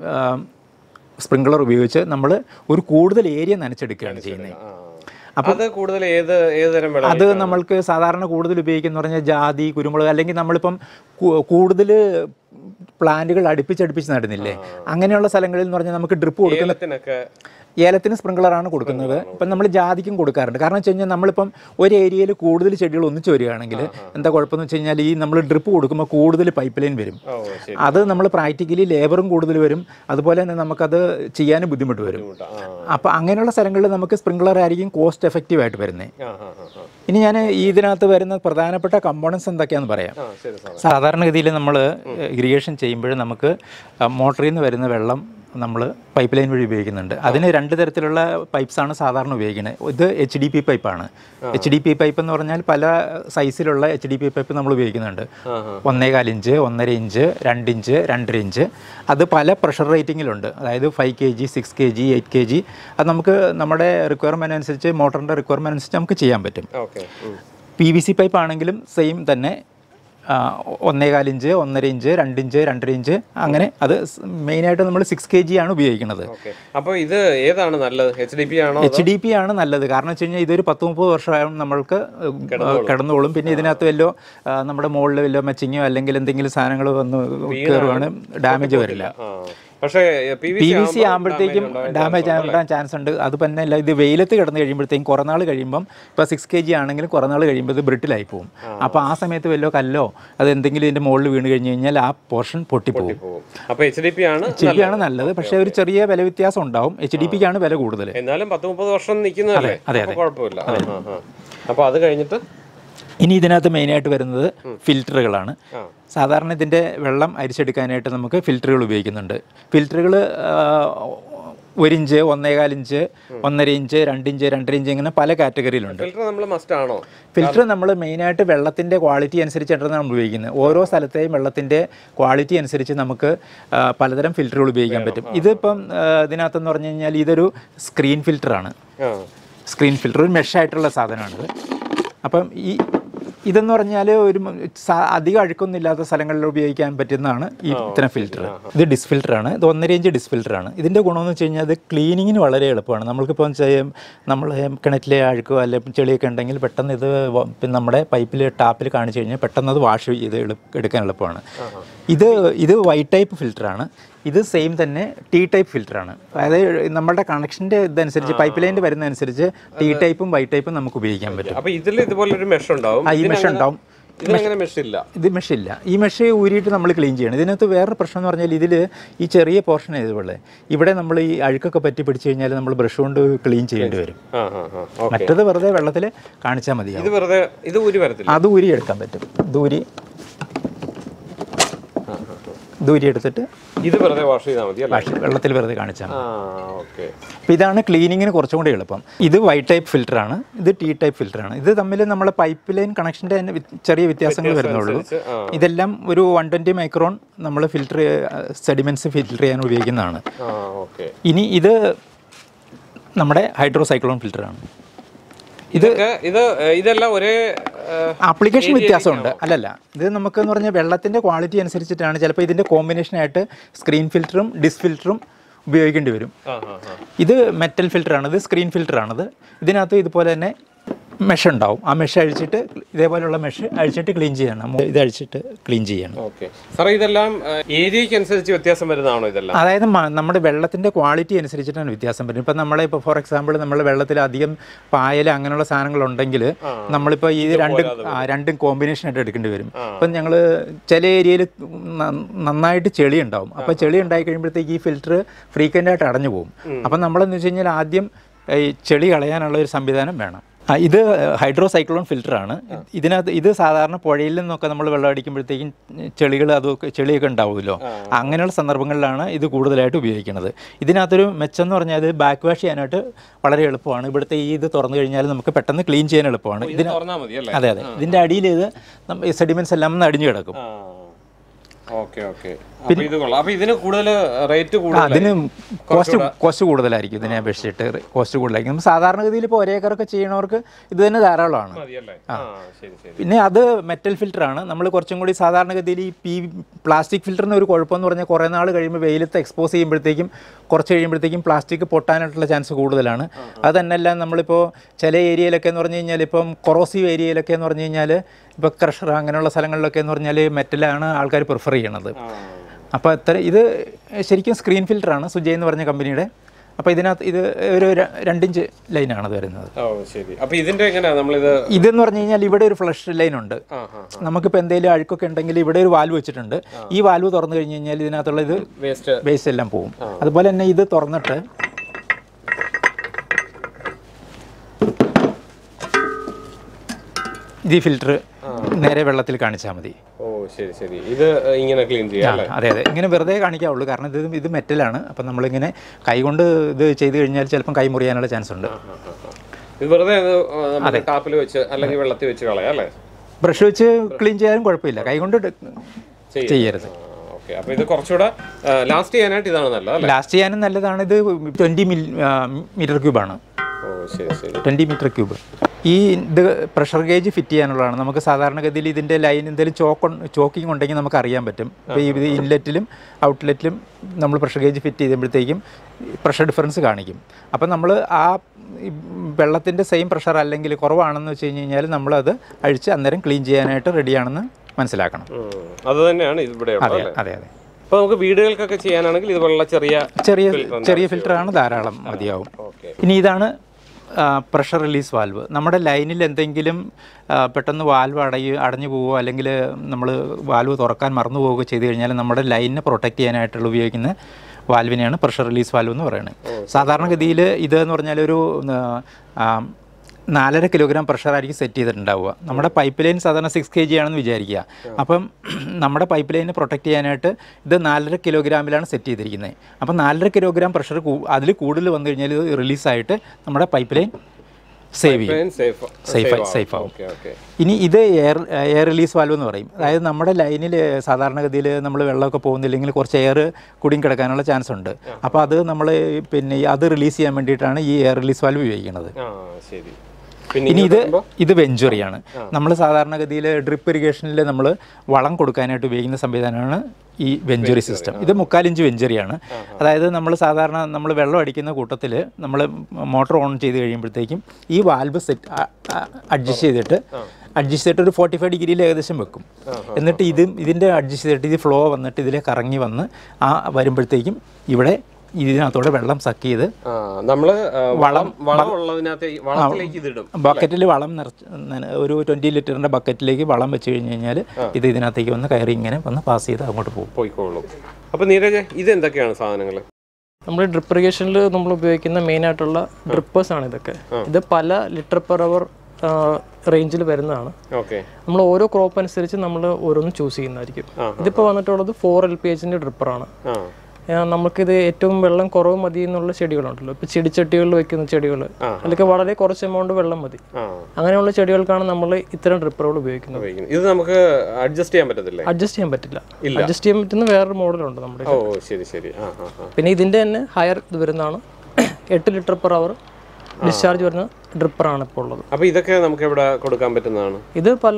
സ്പ്രിംഗ്ലർ ഉപയോഗിച്ച് നമ്മൾ ഒരു കൂടുതൽ ഏരിയ നനച്ചെടുക്കുകയാണ് ചെയ്യുന്നത്. അപ്പോൾ അത് കൂടുതൽ ഏത് ഏതുതരം വെള്ളം അത് നമ്മൾക്ക് സാധാരണ കൂടുതൽ ഉപയോഗിക്കുന്ന പറഞ്ഞാൽ ജാതി, കുരുമുളക്, അല്ലെങ്കിൽ നമ്മളിപ്പം കൂടുതൽ പ്ലാന്റുകൾ അടുപ്പിച്ചടുപ്പിച്ച് നടുന്നില്ലേ, അങ്ങനെയുള്ള സ്ഥലങ്ങളിൽ എന്ന് പറഞ്ഞാൽ നമുക്ക് ഡ്രിപ്പ് കൊടുക്കുന്നതിനൊക്കെ ഏലത്തിന് സ്പ്രിംഗ്ലറാണ് കൊടുക്കുന്നത്. ഇപ്പം നമ്മൾ ജാതിക്കും കൊടുക്കാറുണ്ട്. കാരണം വെച്ച് കഴിഞ്ഞാൽ നമ്മളിപ്പം ഒരു ഏരിയയിൽ കൂടുതൽ ചെടികൾ ഒന്നിച്ച് വരികയാണെങ്കിൽ എന്താ കുഴപ്പമെന്ന് വെച്ച് കഴിഞ്ഞാൽ ഈ നമ്മൾ ഡ്രിപ്പ് കൊടുക്കുമ്പോൾ കൂടുതൽ പൈപ്പ് ലൈൻ വരും. അത് നമ്മൾ പ്രാക്ടിക്കലി ലേബറും കൂടുതൽ വരും, അതുപോലെ തന്നെ നമുക്കത് ചെയ്യാനും ബുദ്ധിമുട്ട് വരും. അപ്പോൾ അങ്ങനെയുള്ള സ്ഥലങ്ങളിൽ നമുക്ക് സ്പ്രിംഗ്ലർ ആയിരിക്കും കോസ്റ്റ് എഫക്റ്റീവ് ആയിട്ട് വരുന്നത്. ഇനി ഞാൻ ഇതിനകത്ത് വരുന്ന പ്രധാനപ്പെട്ട കമ്പോണൻസ് എന്തൊക്കെയാണെന്ന് പറയാം. സാധാരണഗതിയിൽ നമ്മൾ ഇറിഗേഷൻ ചെയ്യുമ്പോൾ നമുക്ക് മോട്ടറിൽ നിന്ന് വരുന്ന വെള്ളം നമ്മൾ പൈപ്പ് ലൈൻ വഴി ഉപയോഗിക്കുന്നുണ്ട്. അതിന് രണ്ട് തരത്തിലുള്ള പൈപ്പ്സാണ് സാധാരണ ഉപയോഗിക്കുന്നത്. ഇത് എച്ച് ഡി പി പൈപ്പാണ്. എച്ച് ഡി പി പൈപ്പ് എന്ന് പറഞ്ഞാൽ പല സൈസിലുള്ള എച്ച് ഡി പി പൈപ്പ് നമ്മൾ ഉപയോഗിക്കുന്നുണ്ട്. ഒന്നേകാൽ ഇഞ്ച്, ഒന്നര ഇഞ്ച്, രണ്ട് ഇഞ്ച്, രണ്ടര ഇഞ്ച്. അത് പല പ്രഷർ റേറ്റിങ്ങിലുണ്ട്. അതായത് five K G, six K G, eight K G. അത് നമുക്ക് നമ്മുടെ റിക്വയർമെൻറ്റ് അനുസരിച്ച്, മോട്ടറിൻ്റെ റിക്വയർമെൻറ്റ് അനുസരിച്ച് നമുക്ക് ചെയ്യാൻ പറ്റും. പി വി സി പൈപ്പ് ആണെങ്കിലും സെയിം തന്നെ ഒന്നേകാൽ ഇഞ്ച്, ഒന്നര ഇഞ്ച്, രണ്ട് ഇഞ്ച്, രണ്ടര ഇഞ്ച്, അങ്ങനെ. അത് മെയിനായിട്ട് നമ്മൾ സിക്സ് കെ ജി ആണ് ഉപയോഗിക്കുന്നത്. അപ്പോൾ ഇത് ഏതാണ് നല്ലത്? എച്ച് ഡി പി ആണോ? എച്ച് ഡി പി ആണ് നല്ലത്. കാരണം വെച്ച് കഴിഞ്ഞാൽ ഇതൊരു പത്ത് മുപ്പത് വർഷമായും നമ്മൾക്ക് കിടന്നോളും. പിന്നെ ഇതിനകത്ത് വല്ലോ നമ്മുടെ മുകളിൽ വല്ലോ മച്ചിങ്ങോ അല്ലെങ്കിൽ എന്തെങ്കിലും സാധനങ്ങൾ വന്ന് കയറുവാണ്, ഡാമേജ് വരില്ല. പക്ഷേ പി വി സി ആകുമ്പോഴത്തേക്കും ഡാമേജ് ആകാൻ ചാൻസ് ഉണ്ട്. അത് തന്നെ അല്ല, ഇത് വെയിലത്ത് കിടന്ന് കഴിയുമ്പോഴത്തേക്കും കുറേ നാൾ കഴിയുമ്പം ഇപ്പോൾ സിക്സ് കെ ജി ആണെങ്കിലും കുറേ നാൾ കഴിയുമ്പോൾ ഇത് ബ്രിട്ടിലായി പോകും. അപ്പോൾ ആ സമയത്ത് വല്ലോ കല്ലോ അത് എന്തെങ്കിലും ഇതിൻ്റെ മുകളിൽ വീണ് കഴിഞ്ഞ് കഴിഞ്ഞാൽ ആ പോർഷൻ പൊട്ടിപ്പോകും. അപ്പോൾ എച്ച് ഡി പി ആണ് എച്ച് ഡി പി ആണ് നല്ലത്. പക്ഷേ ഒരു ചെറിയ വില വ്യത്യാസം ഉണ്ടാവും. എച്ച് ഡി പിക്കാണ് വില കൂടുതൽ. എന്നാലും പത്ത് മുപ്പത് വർഷം നിൽക്കുന്നതല്ലേ, കുഴപ്പമില്ല. അപ്പോൾ അത് കഴിഞ്ഞിട്ട് ഇനി ഇതിനകത്ത് മെയിനായിട്ട് വരുന്നത് ഫിൽറ്ററുകളാണ്. സാധാരണ ഇതിൻ്റെ വെള്ളം അരിച്ചെടുക്കാനായിട്ട് നമുക്ക് ഫിൽറ്ററുകൾ ഉപയോഗിക്കുന്നുണ്ട്. ഫിൽറ്ററുകൾ ഒരിഞ്ച്, ഒന്നേകാൽ ഇഞ്ച്, ഒന്നര ഇഞ്ച്, രണ്ട് ഇഞ്ച്, രണ്ടര ഇഞ്ച്, ഇങ്ങനെ പല കാറ്റഗറിയിലുണ്ട്. ഫിൽറ്റർ നമ്മൾ മെയിനായിട്ട് വെള്ളത്തിൻ്റെ ക്വാളിറ്റി അനുസരിച്ചാണ് നമ്മൾ ഉപയോഗിക്കുന്നത്. ഓരോ സ്ഥലത്തെയും വെള്ളത്തിൻ്റെ ക്വാളിറ്റി അനുസരിച്ച് നമുക്ക് പലതരം ഫിൽറ്ററുകൾ ഉപയോഗിക്കാൻ പറ്റും. ഇതിപ്പം ഇതിനകത്തെന്ന് പറഞ്ഞു കഴിഞ്ഞാൽ ഇതൊരു സ്ക്രീൻ ഫിൽറ്ററാണ്. സ്ക്രീൻ ഫിൽറ്റർ ഒരു മെഷായിട്ടുള്ള സാധനമാണിത്. അപ്പം ഈ ഇതെന്ന് പറഞ്ഞാൽ ഒരു അധികം അഴുക്കൊന്നും ഇല്ലാത്ത സ്ഥലങ്ങളിൽ ഉപയോഗിക്കാൻ പറ്റുന്നതാണ് ഈ ഇത്തരം ഫിൽറ്റർ. ഇത് ഡിസ് ഫിൽറ്ററാണ്. ഇത് ഒന്നര ഇഞ്ച് ഡിസ് ഫിൽറ്ററാണ്. ഇതിൻ്റെ ഗുണമെന്ന് വെച്ച് കഴിഞ്ഞാൽ അത് ക്ലീനിങ്ങിന് വളരെ എളുപ്പമാണ്. നമ്മൾക്കിപ്പോൾ ചെയ്യും നമ്മൾ കിണറ്റിലെ അഴുക്കോ അല്ലെങ്കിൽ ചെളിയൊക്കെ ഉണ്ടെങ്കിൽ പെട്ടെന്ന് ഇത് നമ്മുടെ പൈപ്പിൽ ടാപ്പിൽ കാണിച്ചു കഴിഞ്ഞാൽ പെട്ടെന്ന് അത് വാഷ് ചെയ്ത് എടുക്കാൻ എളുപ്പമാണ്. ഇത് ഇത് വൈറ്റ് ടൈപ്പ് ഫിൽറ്ററാണ്. ഇത് സെയിം തന്നെ ടി ടൈപ്പ് ഫിൽറ്ററാണ്. അതായത് നമ്മുടെ കണക്ഷൻ്റെ ഇതനുസരിച്ച് പൈപ്പ് ലൈനിൽ വരുന്നതനുസരിച്ച് ടി ടൈപ്പും വൈറ്റ് ടൈപ്പും നമുക്ക് ഉപയോഗിക്കാൻ പറ്റും. അപ്പോൾ ഇതിൽ ഇതുപോലെ ഒരു മെഷ് ഉണ്ടാവും. ഈ മെഷ് ഉണ്ടാവും. ഇതിനങ്ങനെ മെഷില്ല. ഇത് മെഷില്ല. ഈ മെഷ് ഊരിയിട്ട് നമ്മൾ ക്ലീൻ ചെയ്യണം. ഇതിനകത്ത് വേറൊരു പ്രശ്നം എന്ന് പറഞ്ഞാൽ ഇതിൽ ഈ ചെറിയ പോർഷൻ ഇതുപോലെ ഇവിടെ നമ്മൾ ഈ അഴുക്കൊക്കെ പറ്റി പിടിച്ചു കഴിഞ്ഞാൽ നമ്മൾ ബ്രഷ് കൊണ്ട് ക്ലീൻ ചെയ്യേണ്ടി വരും. മറ്റത് വെറുതെ വെള്ളത്തിൽ കാണിച്ചാൽ മതി. ഇത് വെറുതെ ഇത് ഊരി വരത്തില്ല. അത് ഊരി എടുക്കാൻ പറ്റും. ദൂരി ദൂരി എടുത്തിട്ട് ഇത് വെറുതെ വാഷ് ചെയ്താൽ മതി. വാഷ് വെള്ളത്തിൽ വെറുതെ കാണിച്ചാൽ മതി. ഓക്കെ. അപ്പോൾ ഇതാണ് ക്ലീനിങ്ങിന് കുറച്ചും കൂടി എളുപ്പം. ഇത് വൈ ടൈപ്പ് ഫിൽറ്ററാണ്, ഇത് ടി ടൈപ്പ് ഫിൽറ്ററാണ്. ഇത് തമ്മിൽ നമ്മൾ പൈപ്പ് ലൈൻ കണക്ഷൻ്റെ തന്നെ ചെറിയ വ്യത്യാസങ്ങൾ വരുന്നുള്ളൂ. ഇതെല്ലാം ഒരു വൺ ട്വൻറ്റി മൈക്രോൺ നമ്മൾ ഫിൽറ്റർ സെഡിമെൻറ്റ്സ് ഫിൽറ്റർ ചെയ്യാൻ ഉപയോഗിക്കുന്നതാണ്. ഇനി ഇത് നമ്മുടെ ഹൈഡ്രോസൈക്ലോൺ ഫിൽറ്ററാണ്. ഇത് ഇത് ഇതെല്ലാം ഒരേ ആപ്ലിക്കേഷൻ വ്യത്യാസമുണ്ട്. അല്ലല്ല, ഇത് നമുക്കെന്ന് പറഞ്ഞാൽ വെള്ളത്തിൻ്റെ ക്വാളിറ്റി അനുസരിച്ചിട്ടാണ്. ചിലപ്പോൾ ഇതിൻ്റെ കോമ്പിനേഷനായിട്ട് സ്ക്രീൻ ഫിൽറ്ററും ഡിസ് ഫിൽറ്ററും ഉപയോഗിക്കേണ്ടി വരും. ഇത് മെറ്റൽ ഫിൽറ്ററാണ്, ഇത് സ്ക്രീൻ ഫിൽറ്ററാണിത്. ഇതിനകത്ത് ഇതുപോലെ തന്നെ മെഷ് ഉണ്ടാവും. ആ മെഷ് അഴിച്ചിട്ട് ഇതേപോലെയുള്ള മെഷ് അഴിച്ചിട്ട് ക്ലീൻ ചെയ്യണം. ഇത് അഴിച്ചിട്ട് ക്ലീൻ ചെയ്യണം. ഓക്കെ സാറേ, ഇതെല്ലാം ഏരിയയ്ക്ക് അനുസരിച്ച് വ്യത്യാസം വരുന്നതാണോ ഇതെല്ലാം? അതായത് നമ്മുടെ വെള്ളത്തിൻ്റെ ക്വാളിറ്റി അനുസരിച്ചിട്ടാണ് വ്യത്യാസം വരുന്നത്. ഇപ്പം നമ്മളെ ഇപ്പോൾ ഫോർ എക്സാമ്പിൾ നമ്മൾ വെള്ളത്തിൽ അധികം പായൽ അങ്ങനെയുള്ള സാധനങ്ങളുണ്ടെങ്കിൽ നമ്മളിപ്പോൾ ഈ രണ്ടും രണ്ടും കോമ്പിനേഷനായിട്ട് എടുക്കേണ്ടി വരും. ഇപ്പം ഞങ്ങൾ ചില ഏരിയയിൽ നന്നായിട്ട് ചെളി ഉണ്ടാവും. അപ്പോൾ ചെളി ഉണ്ടായി കഴിയുമ്പോഴത്തേക്ക് ഈ ഫിൽറ്റർ ഫ്രീക്വൻ്റ് ആയിട്ട് അടഞ്ഞു പോകും. അപ്പം നമ്മളെന്ന് വെച്ച് കഴിഞ്ഞാൽ ആദ്യം ഈ ചെളി കളയാനുള്ള ഒരു സംവിധാനം വേണം. ഇത് ഹൈഡ്രോസൈക്ലോൺ ഫിൽറ്ററാണ്. ഇതിനകത്ത് ഇത് സാധാരണ പുഴയിൽ നിന്നൊക്കെ നമ്മൾ വെള്ളം അടിക്കുമ്പോഴത്തേക്കും ചെളികൾ അതൊക്കെ ചെളിയൊക്കെ ഉണ്ടാവുമല്ലോ. അങ്ങനെയുള്ള സന്ദർഭങ്ങളിലാണ് ഇത് കൂടുതലായിട്ട് ഉപയോഗിക്കുന്നത്. ഇതിനകത്തൊരു മെച്ചം എന്ന് പറഞ്ഞാൽ ഇത് ബാക്ക് വാഷ് ചെയ്യാനായിട്ട് വളരെ എളുപ്പമാണ്. ഇവിടുത്തെ ഈ ഇത് തുറന്നു കഴിഞ്ഞാൽ നമുക്ക് പെട്ടെന്ന് ക്ലീൻ ചെയ്യാൻ എളുപ്പമാണ്. ഇതിന് അതെ അതെ ഇതിൻ്റെ അടിയിൽ ഇത് സെഡിമെൻറ്റ്സ് എല്ലാം ഒന്ന് അടിഞ്ഞു കിടക്കും. അതിന് കോസ്റ്റ് കോസ്റ്റ് കൂടുതലായിരിക്കും. ഇതിനെ അപേക്ഷിച്ചിട്ട് കോസ്റ്റ് കൂടുതലായിരിക്കും. സാധാരണഗതിയിൽ ഇപ്പോൾ ഒരേ ഏക്കറൊക്കെ ചെയ്യണവർക്ക് ഇത് തന്നെ ധാരാളമാണ്. പിന്നെ അത് മെറ്റൽ ഫിൽറ്ററാണ്. നമ്മൾ കുറച്ചും കൂടി സാധാരണഗതിയിൽ ഈ പി പ്ലാസ്റ്റിക് ഫിൽറ്ററിന് ഒരു കുഴപ്പമെന്ന് പറഞ്ഞാൽ കുറേ നാൾ കഴിയുമ്പോൾ വെയിലത്ത് എക്സ്പോസ് ചെയ്യുമ്പോഴത്തേക്കും കുറച്ച് കഴിയുമ്പോഴത്തേക്കും പ്ലാസ്റ്റിക് പൊട്ടാനായിട്ടുള്ള ചാൻസ് കൂടുതലാണ്. അത് തന്നെയല്ല നമ്മളിപ്പോൾ ചില ഏരിയയിലൊക്കെ എന്ന് പറഞ്ഞു കഴിഞ്ഞാൽ ഇപ്പം കൊറോസീവ് ഏരിയയിലൊക്കെ എന്ന് പറഞ്ഞു കഴിഞ്ഞാൽ ഇപ്പോൾ ക്രഷർ അങ്ങനെയുള്ള സ്ഥലങ്ങളിലൊക്കെ എന്ന് പറഞ്ഞാൽ മെറ്റലാണ് ആൾക്കാർ പ്രിഫർ ചെയ്യണത്. അപ്പോൾ അത്ര ഇത് ശരിക്കും സ്ക്രീൻ ഫിൽറ്ററാണ് സുജയ് എന്ന് പറഞ്ഞ കമ്പനിയുടെ. അപ്പോൾ ഇതിനകത്ത് ഇത് ഒരു രണ്ടിഞ്ച് ലൈനാണ് അത് വരുന്നത്. ഇതെന്ന് പറഞ്ഞു കഴിഞ്ഞാൽ ഇവിടെ ഒരു ഫ്ലഷ് ലൈൻ ഉണ്ട്. നമുക്കിപ്പോൾ എന്തെങ്കിലും അഴുക്കൊക്കെ ഉണ്ടെങ്കിൽ ഇവിടെ ഒരു വാൽവ് വെച്ചിട്ടുണ്ട്. ഈ വാൽവ് തുറന്നു കഴിഞ്ഞ് കഴിഞ്ഞാൽ ഇതിനകത്തുള്ള ഇത് വേസ്റ്റ് എല്ലാം പോകും. അതുപോലെ തന്നെ ഇത് തുറന്നിട്ട് ഈ ഫിൽറ്റർ നേരെ വെള്ളത്തിൽ കാണിച്ചാൽ മതി. ഓ ശരി ശരി. ഇത് ഇങ്ങനെ ക്ലീൻ ചെയ്യാം. അതെ അതെ ഇങ്ങനെ വെറുതെ കാണിക്കാവുള്ളൂ. കാരണം ഇത് ഇത് മെറ്റലാണ്. അപ്പം നമ്മളിങ്ങനെ കൈ കൊണ്ട് ഇത് ചെയ്ത് കഴിഞ്ഞാൽ ചിലപ്പം കൈ മുറിയാനുള്ള ചാൻസ് ഉണ്ട്. ഇത് വെറുതെ ടാപ്പിൽ വെച്ച് അല്ലെങ്കിൽ വെള്ളത്തിൽ വെച്ച് കളയാം അല്ലേ? ബ്രഷ് വെച്ച് ക്ലീൻ ചെയ്യാനും കുഴപ്പമില്ല, കൈ കൊണ്ട് ചെയ്യരുത്. അപ്പോൾ ഇത് കുറച്ചുകൂടെ ലാസ്റ്റ് ചെയ്യാനായിട്ട് ഇതാണ് നല്ലത്. ലാസ്റ്റ് ചെയ്യാനും നല്ലതാണ്. ഇത് ട്വൻറ്റി മീറ്റർ ക്യൂബാണ്. Twenty metre cube. ഈ ഇത് പ്രഷർ ഗേജ് ഫിറ്റ് ചെയ്യാനുള്ളതാണ്. നമുക്ക് സാധാരണഗതിയിൽ ഇതിൻ്റെ ലൈൻ എന്തെങ്കിലും ചോക്ക് ചോക്കിങ് ഉണ്ടെങ്കിൽ നമുക്ക് അറിയാൻ പറ്റും. ഇപ്പോൾ ഈ ഇത് ഇൻലെറ്റിലും ഔട്ട്ലെറ്റിലും നമ്മൾ പ്രഷർ ഗേജ് ഫിറ്റ് ചെയ്യുമ്പോഴത്തേക്കും പ്രഷർ ഡിഫറൻസ് കാണിക്കും. അപ്പം നമ്മൾ ആ വെള്ളത്തിൻ്റെ സെയിം പ്രഷർ അല്ലെങ്കിൽ കുറവാണെന്ന് വെച്ച് കഴിഞ്ഞ് കഴിഞ്ഞാൽ നമ്മളത് അഴിച്ച് അന്നേരം ക്ലീൻ ചെയ്യാനായിട്ട് റെഡിയാണെന്ന് മനസ്സിലാക്കണം. അത് തന്നെയാണ് ഇവിടെ. അതെ അതെ അതെ. അപ്പോൾ നമുക്ക് വീടുകൾക്കൊക്കെ ചെയ്യാനാണെങ്കിൽ ഇതുപോലുള്ള ചെറിയ ചെറിയ ചെറിയ ഫിൽറ്ററാണ് ധാരാളം മതിയാവും. ഇനി ഇതാണ് പ്രഷർ റിലീസ് വാൽവ്. നമ്മുടെ ലൈനിൽ എന്തെങ്കിലും പെട്ടെന്ന് വാൽവ് അടയു അടഞ്ഞു പോവുകയോ അല്ലെങ്കിൽ നമ്മൾ വാൽവ് തുറക്കാൻ മറന്നു പോവുകയോ ചെയ്ത് കഴിഞ്ഞാൽ നമ്മുടെ ലൈനിനെ പ്രൊട്ടക്റ്റ് ചെയ്യാനായിട്ടുള്ള ഉപയോഗിക്കുന്ന വാൽവിനെയാണ് പ്രഷർ റിലീസ് വാൽവ് എന്ന് പറയുന്നത്. സാധാരണഗതിയിൽ ഇതെന്ന് പറഞ്ഞാൽ ഒരു നാലര കിലോഗ്രാം പ്രഷറായിരിക്കും സെറ്റ് ചെയ്തിട്ടുണ്ടാവുക. നമ്മുടെ പൈപ്പ് ലൈൻ സാധാരണ സിക്സ് കെ ജി ആണെന്ന് വിചാരിക്കുക. അപ്പം നമ്മുടെ പൈപ്പ് ലൈനെ പ്രൊട്ടക്റ്റ് ചെയ്യാനായിട്ട് ഇത് നാലര കിലോഗ്രാമിലാണ് സെറ്റ് ചെയ്തിരിക്കുന്നത്. അപ്പം നാലര കിലോഗ്രാം പ്രഷർ അതിൽ കൂടുതൽ വന്നു കഴിഞ്ഞാൽ ഇത് റിലീസായിട്ട് നമ്മുടെ പൈപ്പ് ലൈൻ സേവ് ചെയ്യും, സേഫ് സേഫ് ആവും. ഇനി ഇത് എയർ എയർ റിലീസ് വാൽവ് എന്ന് പറയും. അതായത് നമ്മുടെ ലൈനിൽ സാധാരണഗതിയിൽ നമ്മൾ വെള്ളമൊക്കെ പോകുന്നില്ലെങ്കിൽ കുറച്ച് എയർ കുടുങ്ങി കിടക്കാനുള്ള ചാൻസ് ഉണ്ട്. അപ്പോൾ അത് നമ്മൾ പിന്നെ അത് റിലീസ് ചെയ്യാൻ വേണ്ടിയിട്ടാണ് ഈ എയർ റിലീസ് വാൽവ് ഉപയോഗിക്കുന്നത്. ഇനി ഇത് ഇത് വെഞ്ചുറിയാണ്. നമ്മൾ സാധാരണഗതിയിൽ ഡ്രിപ്പ് ഇറിഗേഷനിൽ നമ്മൾ വളം കൊടുക്കാനായിട്ട് ഉപയോഗിക്കുന്ന സംവിധാനമാണ് ഈ വെഞ്ചുറി സിസ്റ്റം. ഇത് മുക്കാലിഞ്ച് വെഞ്ചുറിയാണ്. അതായത് നമ്മൾ സാധാരണ നമ്മൾ വെള്ളം അടിക്കുന്ന കൂട്ടത്തിൽ നമ്മൾ മോട്ടർ ഓൺ ചെയ്ത് കഴിയുമ്പോഴത്തേക്കും ഈ വാൽവ് സെറ്റ് അഡ്ജസ്റ്റ് ചെയ്തിട്ട് അഡ്ജസ്റ്റ് ചെയ്തിട്ട് ഒരു ഫോർട്ടി ഫൈവ് ഡിഗ്രിയിൽ ഏകദേശം വെക്കും. എന്നിട്ട് ഇത് ഇതിൻ്റെ അഡ്ജസ്റ്റ് ചെയ്തിട്ട് ഇത് ഫ്ലോ വന്നിട്ട് ഇതിലെ കറങ്ങി വന്ന് ആ വരുമ്പോഴത്തേക്കും ഇവിടെ ഇതിനകത്തോടെ വെള്ളം സക്ക് ചെയ്ത് നമ്മൾ വളം വളം ഉള്ളതിനകത്ത് വളത്തിലേക്ക് ഇതിടും. ബക്കറ്റിൽ വളം നിറച്ച് ഒരു ട്വൻറ്റി ലിറ്ററിൻ്റെ ബക്കറ്റിലേക്ക് വളം വെച്ച് കഴിഞ്ഞ് കഴിഞ്ഞാൽ ഇത് ഇതിനകത്തേക്ക് വന്ന് കയറി ഇങ്ങനെ വന്ന് പാസ് ചെയ്ത് അങ്ങോട്ട് പോകും പോയിക്കോളും. അപ്പോൾ നീരജ് ഇത് എന്തൊക്കെയാണ് സാധനങ്ങൾ? നമ്മൾ ഡ്രിപ്പ് ഇറിഗേഷനിൽ നമ്മൾ ഉപയോഗിക്കുന്ന മെയിൻ ആയിട്ടുള്ള ഡ്രിപ്പേഴ്സ് ആണ് ഇതൊക്കെ. ഇത് പല ലിറ്റർ പെർ അവർ റേഞ്ചിൽ വരുന്നതാണ്. ഓക്കെ. നമ്മൾ ഓരോ ക്രോപ്പ് അനുസരിച്ച് നമ്മൾ ഓരോന്ന് ചൂസ് ചെയ്യുന്നതായിരിക്കും. ഇതിപ്പോൾ വന്നിട്ടുള്ളത് ഫോർ എൽ പി എച്ചിൻ്റെ ഡ്രിപ്പറാണ്. നമുക്കിത് ഏറ്റവും വെള്ളം കുറവ് മതി എന്നുള്ള ചെടികളുണ്ടല്ലോ, ഇപ്പൊ ചെടിച്ചട്ടികളിൽ വെക്കുന്ന ചെടികൾ, അതിലൊക്കെ വളരെ കുറച്ച് എമൗണ്ട് വെള്ളം മതി. അങ്ങനെയുള്ള ചെടികൾക്കാണ് നമ്മൾ ഇത്തരം ഡ്രിപ്പറുകൾ ഉപയോഗിക്കുന്നത്. ഇത് നമുക്ക് അഡ്ജസ്റ്റ് ചെയ്യാൻ പറ്റത്തില്ല. അഡ്ജസ്റ്റ് ചെയ്യാൻ പറ്റില്ല. അഡ്ജസ്റ്റ് ചെയ്യാൻ പറ്റുന്ന വേറൊരു മോഡലുണ്ട് നമ്മുടെ. ഓ ശരി ശരി. പിന്നെ ഇതിന്റെ തന്നെ ഹയർ ഇത് വരുന്നതാണ്, എട്ട് ലിറ്റർ പെർ അവർ ഡിസ്ചാർജ് വരുന്ന ഡ്രിപ്പറാണ് ഇപ്പോൾ ഉള്ളത്. അപ്പോൾ ഇതൊക്കെ നമുക്ക് എവിടെ കൊടുക്കാൻ പറ്റുന്നതാണ്? ഇത് പല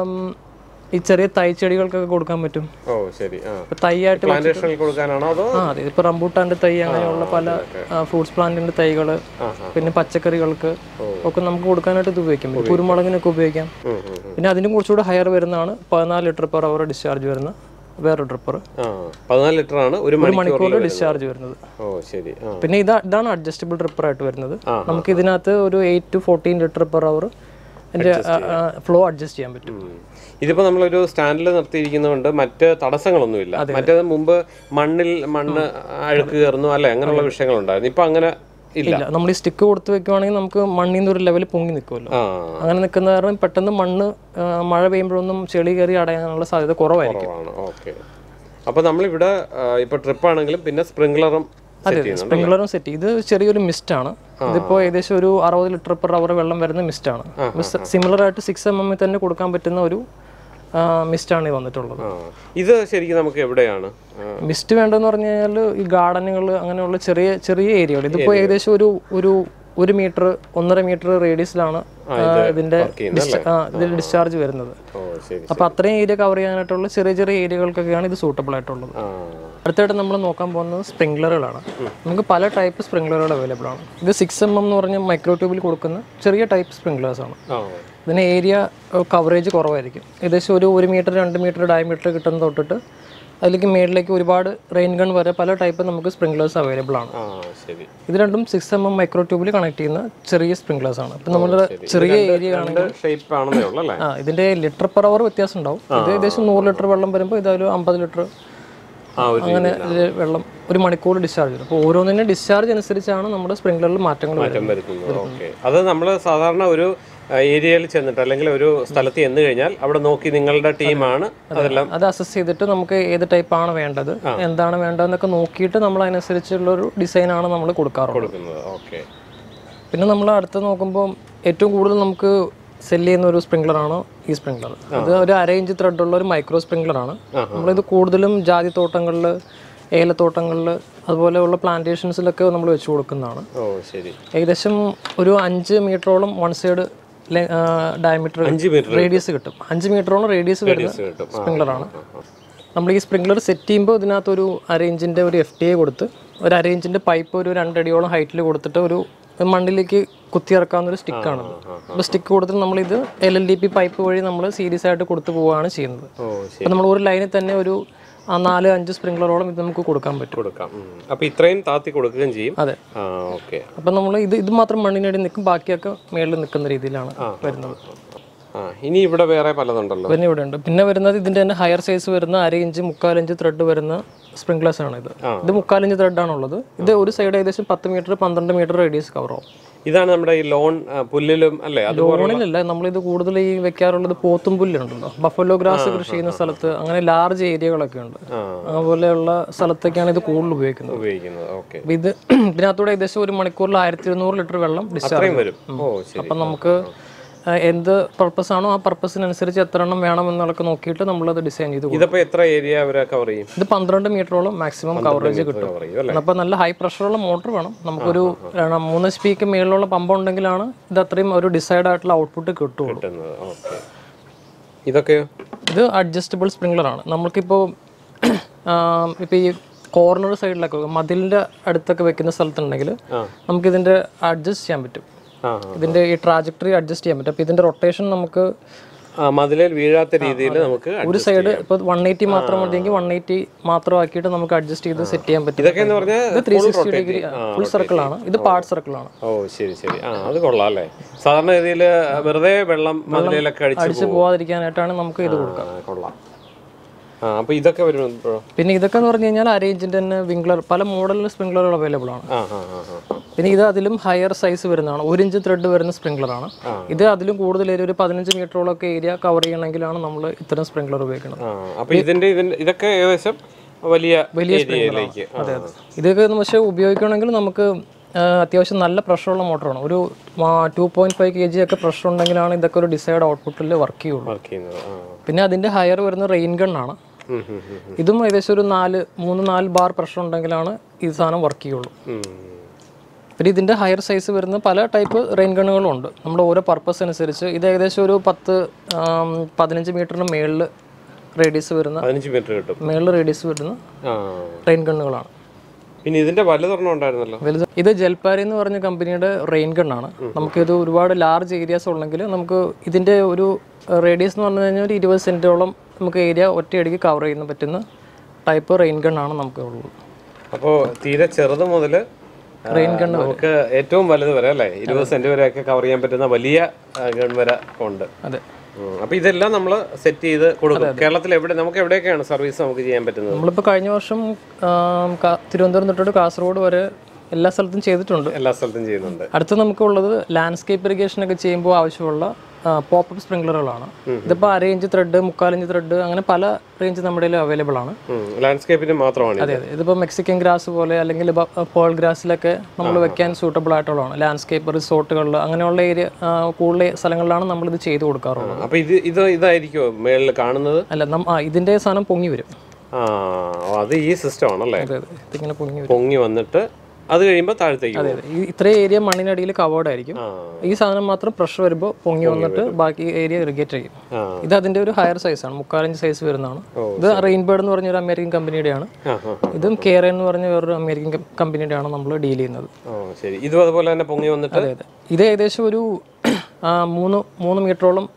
ഈ ചെറിയ തൈ ചെടികൾക്കൊക്കെ കൊടുക്കാൻ പറ്റും. ഓ ശരി. തൈയായിട്ട് പ്ലാന്റേഷനിൽ കൊടുക്കാനാണോ അതോ? ആ അതെ, ഇപ്പൊ റംബൂട്ടാന്റെ തൈ അങ്ങനെയുള്ള പല ഫ്രൂട്ട്സ് പ്ലാന്റിന്റെ തൈകള്, പിന്നെ പച്ചക്കറികൾക്ക് ഒക്കെ നമുക്ക് കൊടുക്കാനായിട്ട് ഇത് ഉപയോഗിക്കാം. കുരുമുളകിനൊക്കെ ഉപയോഗിക്കാം. പിന്നെ അതിനും കുറച്ചുകൂടെ ഹയർ വരുന്നതാണ് പതിനാല് ലിറ്റർ പെർ അവർ ഡിസ്ചാർജ് വരുന്ന വേറെ ഡ്രിപ്പർ. പതിനാല് ലിറ്റർ ആണ് ഒരു മണിക്കൂറിൽ ഡിസ്ചാർജ് വരുന്നത്. ഓ ശരി. പിന്നെ ഇതാ ഇതാണ് അഡ്ജസ്റ്റബിൾ ഡ്രിപ്പർ ആയിട്ട് വരുന്നത്. നമുക്ക് ഇതിനകത്ത് ഒരു eight to fourteen litre per hour അതിന്റെ ഫ്ലോ അഡ്ജസ്റ്റ് ചെയ്യാൻ പറ്റും. ഇതിപ്പോ നമ്മളൊരു സ്റ്റാൻഡിൽ നിർത്തിയിരിക്കുന്നതുകൊണ്ട് മറ്റ് തടസ്സങ്ങളൊന്നുമില്ല. മറ്റേത് മുമ്പ് മണ്ണിൽ മണ്ണ് അഴുക്ക് കയറുന്നു അല്ലെ, അങ്ങനെയുള്ള വിഷയങ്ങളുണ്ടായിരുന്നു. ഇപ്പൊ അങ്ങനെ ഇല്ല. നമ്മൾ ഈ സ്റ്റിക്ക് കൊടുത്ത് വെക്കുവാണെങ്കിൽ നമുക്ക് മണ്ണിൽ നിന്ന് ഒരു ലെവലിൽ പൊങ്ങി നിൽക്കുമല്ലോ. അങ്ങനെ നിൽക്കുന്ന കാരണം പെട്ടെന്ന് മണ്ണ് മഴ പെയ്യുമ്പോഴൊന്നും ചെളി കയറി അടയാനുള്ള സാധ്യത കുറവായിരിക്കും. ഓക്കെ. അപ്പൊ നമ്മളിവിടെ ഇപ്പൊ ട്രിപ്പ് ആണെങ്കിലും പിന്നെ സ്പ്രിംഗ്ലറും സ്പ്രിംഗ്ലറും സെറ്റ്. ഇത് ചെറിയൊരു മിസ്റ്റ് ആണ്. ഇതിപ്പോ ഏകദേശം ഒരു അറുപത് ലിറ്റർ പെർ അവർ വെള്ളം വരുന്ന മിസ്റ്റ് ആണ്. സിമിലർ ആയിട്ട് സിക്സ് എം എം തന്നെ കൊടുക്കാൻ പറ്റുന്ന ഒരു മിസ്റ്റ് ആണ് വന്നിട്ടുള്ളത്. ഇത് ശരിക്കും നമുക്ക് എവിടെയാണ് മിസ്റ്റ് വേണ്ടതെന്ന് പറഞ്ഞു കഴിഞ്ഞാൽ ഈ ഗാർഡനുകൾ അങ്ങനെയുള്ള ചെറിയ ചെറിയ ഏരിയകൾ. ഇതിപ്പോ ഏകദേശം ഒരു ഒരു ഒരു മീറ്റർ ഒന്നര മീറ്റർ റേഡിയസിലാണ് ഇതിന്റെ ഇതിൽ ഡിസ്ചാർജ് വരുന്നത്. അപ്പൊ അത്രയും ഏരിയ കവർ ചെയ്യാനായിട്ടുള്ള ചെറിയ ചെറിയ ഏരിയകൾക്കൊക്കെയാണ് ഇത് സൂട്ടബിൾ ആയിട്ടുള്ളത്. അടുത്തായിട്ട് നമ്മൾ നോക്കാൻ പോകുന്നത് സ്പ്രിംഗ്ലറുകളാണ്. നമുക്ക് പല ടൈപ്പ് സ്പ്രിംഗ്ലറുകൾ അവൈലബിൾ ആണ്. ഇത് സിക്സ് എം എം എന്ന് പറഞ്ഞ മൈക്രോ ട്യൂബിൽ കൊടുക്കുന്ന ചെറിയ ടൈപ്പ് സ്പ്രിംഗ്ലേഴ്സ് ആണ്. ഇതിന് ഏരിയ കവറേജ് കുറവായിരിക്കും. ഏകദേശം ഒരു ഒരു മീറ്റർ രണ്ട് മീറ്റർ ഡയമീറ്റർ കിട്ടുന്ന തൊട്ടിട്ട് അതിലേക്ക് മേളിലേക്ക് ഒരുപാട് റെയിൻ ഗൺ വരെ പല ടൈപ്പ് നമുക്ക് സ്പ്രിംഗ്ലേഴ്സ് അവൈലബിൾ ആണ്. ഇത് രണ്ടും സിക്സ് എം എം മൈക്രോ ട്യൂബിൽ കണക്ട് ചെയ്യുന്ന ചെറിയ സ്പ്രിംഗ്ലേഴ്സ് ആണ്. ഇപ്പം നമ്മുടെ ചെറിയ ഏരിയ ആണെങ്കിൽ ആ ഇതിന്റെ ലിറ്റർ പെർ അവർ വ്യത്യാസം ഉണ്ടാവും. ഇത് ഏകദേശം നൂറ് ലിറ്റർ വെള്ളം വരുമ്പോൾ ഇതൊരു അമ്പത് ലിറ്റർ അങ്ങനെ വെള്ളം ഒരു മണിക്കൂർ ഡിസ്ചാർജ് ചെയ്യും. അപ്പോൾ ഓരോന്നിന്റെ ഡിസ്ചാർജ് അനുസരിച്ചാണ് നമ്മുടെ സ്പ്രിംഗ്ലറിൽ മാറ്റങ്ങൾ വരുന്നത്. അത് നമ്മൾ സാധാരണ ഒരു ഏരിയയിൽ ചെന്നിട്ട് അല്ലെങ്കിൽ ഒരു സ്ഥലത്ത് ചെന്ന് കഴിഞ്ഞാൽ അവിടെ നോക്കി നിങ്ങളുടെ ടീമാണ് അതെല്ലാം അത് അസസ് ചെയ്തിട്ട് നമുക്ക് ഏത് ടൈപ്പാണ് വേണ്ടത്, എന്താണ് വേണ്ടതെന്നൊക്കെ നോക്കിയിട്ട് നമ്മൾ അതിനനുസരിച്ചുള്ള ഒരു ഡിസൈനാണ് നമ്മൾ കൊടുക്കാറുള്ളത്. പിന്നെ നമ്മൾ അടുത്ത് നോക്കുമ്പോൾ ഏറ്റവും കൂടുതൽ നമുക്ക് സെല് ചെയ്യുന്ന ഒരു സ്പ്രിംഗ്ലറാണ് ഈ സ്പ്രിംഗ്ലർ. ഇത് ഒരു അരയിഞ്ച് ത്രെഡ് ഉള്ള ഒരു മൈക്രോ സ്പ്രിംഗ്ലറാണ്. നമ്മളിത് കൂടുതലും ജാതി തോട്ടങ്ങളിൽ, ഏലത്തോട്ടങ്ങളിൽ അതുപോലെയുള്ള പ്ലാന്റേഷൻസിലൊക്കെ നമ്മൾ വെച്ച് കൊടുക്കുന്നതാണ്. ഏകദേശം ഒരു അഞ്ച് മീറ്ററോളം വൺ സൈഡ് ഡയമീറ്റർ റേഡിയസ് കിട്ടും. അഞ്ച് മീറ്ററോളം റേഡിയസ് വരുന്ന സ്പ്രിംഗ്ലറാണ്. നമ്മൾ ഈ സ്പ്രിംഗ്ലർ സെറ്റ് ചെയ്യുമ്പോൾ ഇതിനകത്തൊരു അര ഇഞ്ചിൻ്റെ ഒരു എഫ് ടി എ കൊടുത്ത് ഒരു അര ഇഞ്ചിൻ്റെ പൈപ്പ് ഒരു രണ്ടടിയോളം ഹൈറ്റിൽ കൊടുത്തിട്ട് ഒരു മണ്ണിലേക്ക് കുത്തിയിറക്കാവുന്ന ഒരു സ്റ്റിക്കാണത്. അപ്പോൾ സ്റ്റിക്ക് കൊടുത്തിട്ട് നമ്മളിത് L L D P pipe വഴി നമ്മൾ സീരീസ് ആയിട്ട് കൊടുത്തു പോവുകയാണ് ചെയ്യുന്നത്. അപ്പോൾ നമ്മൾ ഒരു ലൈനിൽ തന്നെ ഒരു നാല് അഞ്ച് സ്പ്രിംഗ്ലറോളം ഇത് നമുക്ക് കൊടുക്കാൻ പറ്റും. കൊടുക്കാം. അപ്പോൾ ഇത്രയും താത്തി കൊടുക്കുകയും ചെയ്യും. അതെ. ഓക്കെ. അപ്പം നമ്മൾ ഇത് ഇത് മാത്രം മണ്ണിനടി നിൽക്കും, ബാക്കിയൊക്കെ മേളിൽ നിൽക്കുന്ന രീതിയിലാണ് വരുന്നത്. ഇനി ഇവിടെ വേറെ പലതുണ്ടല്ലോ. പിന്നെ ഇവിടെ ഉണ്ട്. പിന്നെ വരുന്നത് ഇതിന്റെ തന്നെ ഹയർ സൈസ് വരുന്ന അര ഇഞ്ച് മുക്കാലിഞ്ച് ത്രെഡ് വരുന്ന സ്പ്രിംഗ്ലേഴ്സ് ആണ്. ഇത് ഇത് മുക്കാലിഞ്ച് ത്രെഡ് ആണുള്ളത്. ഇത് ഒരു സൈഡ് ഏകദേശം പത്ത് മീറ്റർ പന്ത്രണ്ട് മീറ്റർ റേഡിയസ് കവർ ആവും. ഇതാണ് നമ്മുടെ ഈ ലോൺ പുല്ലിലും അല്ലേ? ലോണിലല്ല, നമ്മളിത് കൂടുതൽ ഈ വെക്കാറുള്ളത് പോത്തും പുല്ലുണ്ടല്ലോ, ബഫലോ ഗ്രാസ് കൃഷി ചെയ്യുന്ന സ്ഥലത്ത്, അങ്ങനെ ലാർജ് ഏരിയകളൊക്കെ ഉണ്ട്. അതുപോലെയുള്ള സ്ഥലത്തൊക്കെയാണ് ഇത് കൂടുതൽ ഉപയോഗിക്കുന്നത്. ഇത് ഇതിനകത്തൂടെ ഏകദേശം ഒരു മണിക്കൂറിൽ ആയിരത്തി ഇരുന്നൂറ് ലിറ്റർ വെള്ളം ഡിസ്ചാർജ് വരും. അപ്പം നമുക്ക് എന്ത് പർപ്പസ് ആണോ ആ പർപ്പസിനനുസരിച്ച് എത്ര എണ്ണം വേണം എന്നൊക്കെ നോക്കിയിട്ട് നമ്മളത് ഡിസൈൻ ചെയ്ത് കൊടുക്കും. ഇതിപ്പോൾ എത്ര ഏരിയ അവരെ കവർ ചെയ്യും? ഇത് പന്ത്രണ്ട് മീറ്ററോളം മാക്സിമം കവറേജ് കിട്ടും. അപ്പോൾ നല്ല ഹൈ പ്രഷറുള്ള മോട്ടർ വേണം. നമുക്കൊരു മൂന്ന് എച്ച് പിക്ക് മേളിലുള്ള പമ്പ് ഉണ്ടെങ്കിലാണ് ഇത് അത്രയും ഒരു ഡിസൈഡ് ആയിട്ടുള്ള ഔട്ട്പുട്ട് കിട്ടുള്ളൂ. ഇതൊക്കെയോ? ഇത് അഡ്ജസ്റ്റബിൾ സ്പ്രിംഗ്ലർ ആണ്. നമുക്കിപ്പോൾ ഇപ്പോൾ ഈ കോർണർ സൈഡിലൊക്കെ മതിലിൻ്റെ അടുത്തൊക്കെ വെക്കുന്ന സ്ഥലത്തുണ്ടെങ്കിൽ നമുക്കിതിൻ്റെ അഡ്ജസ്റ്റ് ചെയ്യാൻ പറ്റും. ഇതിന്റെ ഈ ട്രാജക്ടറി അഡ്ജസ്റ്റ് ചെയ്യാൻ പറ്റും. അപ്പോൾ ഇതിന്റെ റൊട്ടേഷൻ നമുക്ക് മതിലിൽ വീഴാത്ത രീതിയിൽ നമുക്ക് ഒരു സൈഡ് ഇപ്പോൾ വൺ എയ്റ്റി മാത്രം മതിയെങ്കിൽ വൺ എയ്റ്റി മാത്രമാക്കിയിട്ട് നമുക്ക് അഡ്ജസ്റ്റ് ചെയ്ത് സെറ്റ് ചെയ്യാൻ പറ്റും. ഇതൊക്കെ എന്ന് പറഞ്ഞാൽ ഇത് three sixty degree full circle ആണ്, ഇത് പാർട്ട് സർക്കിൾ ആണ്. ഓ ശരി ശരി, ആ അത് കൊള്ളാം അല്ലേ. സാധാരണ രീതിയിൽ വെറുതെ വെള്ളം മതിലൊക്കെ അടിച്ച് പോവാതിരിക്കാനായിട്ടാണ് നമുക്ക് ഇത് കൊടുക്കാം. കൊള്ളാം. ആ അപ്പോൾ ഇതൊക്കെ വരുമ്പോൾ പിന്നെ ഇതൊക്കെ എന്ന് പറഞ്ഞു കഴിഞ്ഞാൽ അരേഞ്ചിൻ്റെ തന്നെ വിംഗ്ലർ, പല മോഡലിൽ സ്പ്രിംഗ്ലറുകൾ അവൈലബിൾ ആണ്. ആ ആ ആ പിന്നെ ഇത് അതിലും ഹയർ സൈസ് വരുന്നതാണ്, ഒരു ഇഞ്ച് ത്രെഡ് വരുന്ന സ്പ്രിംഗ്ലറാണ്. ഇത് അതിലും കൂടുതൽ ഏരിയ, ഒരു പതിനഞ്ച് മീറ്ററോളൊക്കെ ഏരിയ കവർ ചെയ്യണമെങ്കിലാണ് നമ്മൾ ഇത്തരം സ്പ്രിംഗ്ലർ ഉപയോഗിക്കുന്നത്. അപ്പോൾ ഇതിന്റെ ഇതിന്റെ ഇതൊക്കെ ഏകദേശം വലിയ വലിയ ഏരിയയിലേക്ക്. അതെ അതെ. ഇതൊക്കെ പക്ഷേ ഉപയോഗിക്കണമെങ്കിൽ നമുക്ക് അത്യാവശ്യം നല്ല പ്രഷറുള്ള മോട്ടറാണ്. ഒരു two point five K G ഒക്കെ പ്രഷർ ഉണ്ടെങ്കിലാണ് ഇതൊക്കെ ഒരു ഡിസൈഡ് ഔട്ട്പുട്ടിൽ വർക്ക് ചെയ്യുള്ളൂ. പിന്നെ അതിന്റെ ഹയർ വരുന്ന റെയിൻ ഗണ്ണാണ്. ഇതും ഏകദേശം ഒരു നാല് മൂന്ന് നാല് ബാർ പ്രഷർ ഉണ്ടെങ്കിലാണ് ഈ സാധനം വർക്ക് ചെയ്യുള്ളൂ. പിന്നെ ഇതിൻ്റെ ഹയർ സൈസ് വരുന്ന പല ടൈപ്പ് റെയിൻ ഗണ്ണുകളും ഉണ്ട്, നമ്മുടെ ഓരോ പർപ്പസ് അനുസരിച്ച്. ഇത് ഏകദേശം ഒരു പത്ത് പതിനഞ്ച് മീറ്ററിന് മേളിൽ റേഡിയസ് വരുന്ന പതിനഞ്ച് മീറ്റർ കിട്ടും മേളിൽ റേഡിയസ് വരുന്ന റെയിൻ ഗണ്ണുകളാണ്. പിന്നെ ഇതിന്റെ വലുതൊരെണ്ണം ഉണ്ടായിരുന്നല്ലോ. വലുത് ഇത് ജൽപാരി എന്ന് പറഞ്ഞ കമ്പനിയുടെ റെയിൻ ഗണ്ണാണ്. നമുക്കിത് ഒരുപാട് ലാർജ് ഏരിയാസ് ഉണ്ടെങ്കിൽ നമുക്ക് ഇതിൻ്റെ ഒരു റേഡിയസ് എന്ന് പറഞ്ഞു കഴിഞ്ഞാൽ ഒരു ഇരുപത് സെൻറ്റോളം നമുക്ക് ഏരിയ ഒറ്റയടിക്ക് കവർ ചെയ്യുന്ന പറ്റുന്ന ടൈപ്പ് റെയിൻ ഗണ്ണാണ് നമുക്ക് ഉള്ളത്. അപ്പോൾ തീരെ ചെറുത് മുതൽ റെയിൻ ഗൺ നമുക്ക് ഏറ്റവും വലുത് വരെ അല്ലേ, ഇരുപത് സെന്റ് വരെ ഒക്കെ കവർ ചെയ്യാൻ പറ്റുന്ന വലിയ ഗൺ വരെ ഉണ്ട്. അതെ. അപ്പോൾ ഇതെല്ലാം നമ്മൾ സെറ്റ് ചെയ്ത് കൊടുക്കും. കേരളത്തിൽ എവിടെ നമുക്ക് എവിടെയൊക്കെയാണ് സർവീസ് നമുക്ക് ചെയ്യാൻ പറ്റുന്നത്? നമ്മളിപ്പോൾ കഴിഞ്ഞ വർഷം തിരുവനന്തപുരം തൊട്ട് കാസർഗോഡ് വരെ എല്ലാ സ്ഥലത്തും ചെയ്തിട്ടുണ്ട്. എല്ലാ സ്ഥലത്തും ചെയ്യുന്നുണ്ട്. അടുത്ത് നമുക്കുള്ളത് ലാൻഡ്സ്കേപ്പ് ഇറിഗേഷൻ ഒക്കെ ചെയ്യുമ്പോൾ ആവശ്യമുള്ള പോപ്പപ്പ് സ്പ്രിംഗ്ലറുകളാണ്. ഇതിപ്പോൾ അര ഇഞ്ച് ത്രെഡ്, മുക്കാലിഞ്ച് ത്രെഡ്, അങ്ങനെ പല റേഞ്ച് നമ്മുടെ അവൈലബിൾ ആണ്. ലാൻഡ്സ്കേപ്പിന് മാത്രമാണ്. അതെ അതെ. ഇതിപ്പോൾ മെക്സിക്കൻ ഗ്രാസ് പോലെ അല്ലെങ്കിൽ പേൾ ഗ്രാസിലൊക്കെ നമ്മൾ വെക്കാൻ സൂട്ടബിൾ ആയിട്ടുള്ളതാണ്. ലാൻഡ്സ്കേപ്പ് റിസോർട്ടുകളിൽ അങ്ങനെയുള്ള ഏരിയ കൂടുതൽ സ്ഥലങ്ങളിലാണ് നമ്മളിത് ചെയ്ത് കൊടുക്കാറുള്ളത്. അപ്പോൾ ഇത് ഇത് ഇതായിരിക്കുമോ മേളിൽ കാണുന്നത്? അല്ല, ഇതിൻ്റെ സാധനം പൊങ്ങി വരും. ആ അത് ഈ സിസ്റ്റം ആണല്ലേ. അതെ അതെ. ഇതിങ്ങനെ പൊങ്ങി വരും. പൊങ്ങി വന്നിട്ട് അത് കഴിയുമ്പോൾ താഴത്തേക്ക്. അതെ അതെ. ഈ ഇത്രയും ഏരിയ മണ്ണിനടിയിൽ കവേർഡ് ആയിരിക്കും. ഈ സാധനം മാത്രം പ്രഷർ വരുമ്പോൾ പൊങ്ങി വന്നിട്ട് ബാക്കി ഏരിയ ഇറിഗേറ്റ് ചെയ്യും. ഇത് അതിന്റെ ഒരു ഹയർ സൈസ് ആണ്, മുക്കാലഞ്ച് സൈസ് വരുന്നതാണ്. ഇത് റെയിൻബേർഡ് എന്ന് പറഞ്ഞ ഒരു അമേരിക്കൻ കമ്പനിയുടെയാണ്. ഇതും കെയർ എന്ന് പറഞ്ഞ വേറൊരു അമേരിക്കൻ കമ്പനിയുടെയാണ് നമ്മൾ ഡീൽ ചെയ്യുന്നത്. ഇതും അതുപോലെ തന്നെ പൊങ്ങി വന്നിട്ട്. അതെ അതെ. ഇത് ഏകദേശം ഒരു മൂന്ന് മൂന്ന് മീറ്ററോളം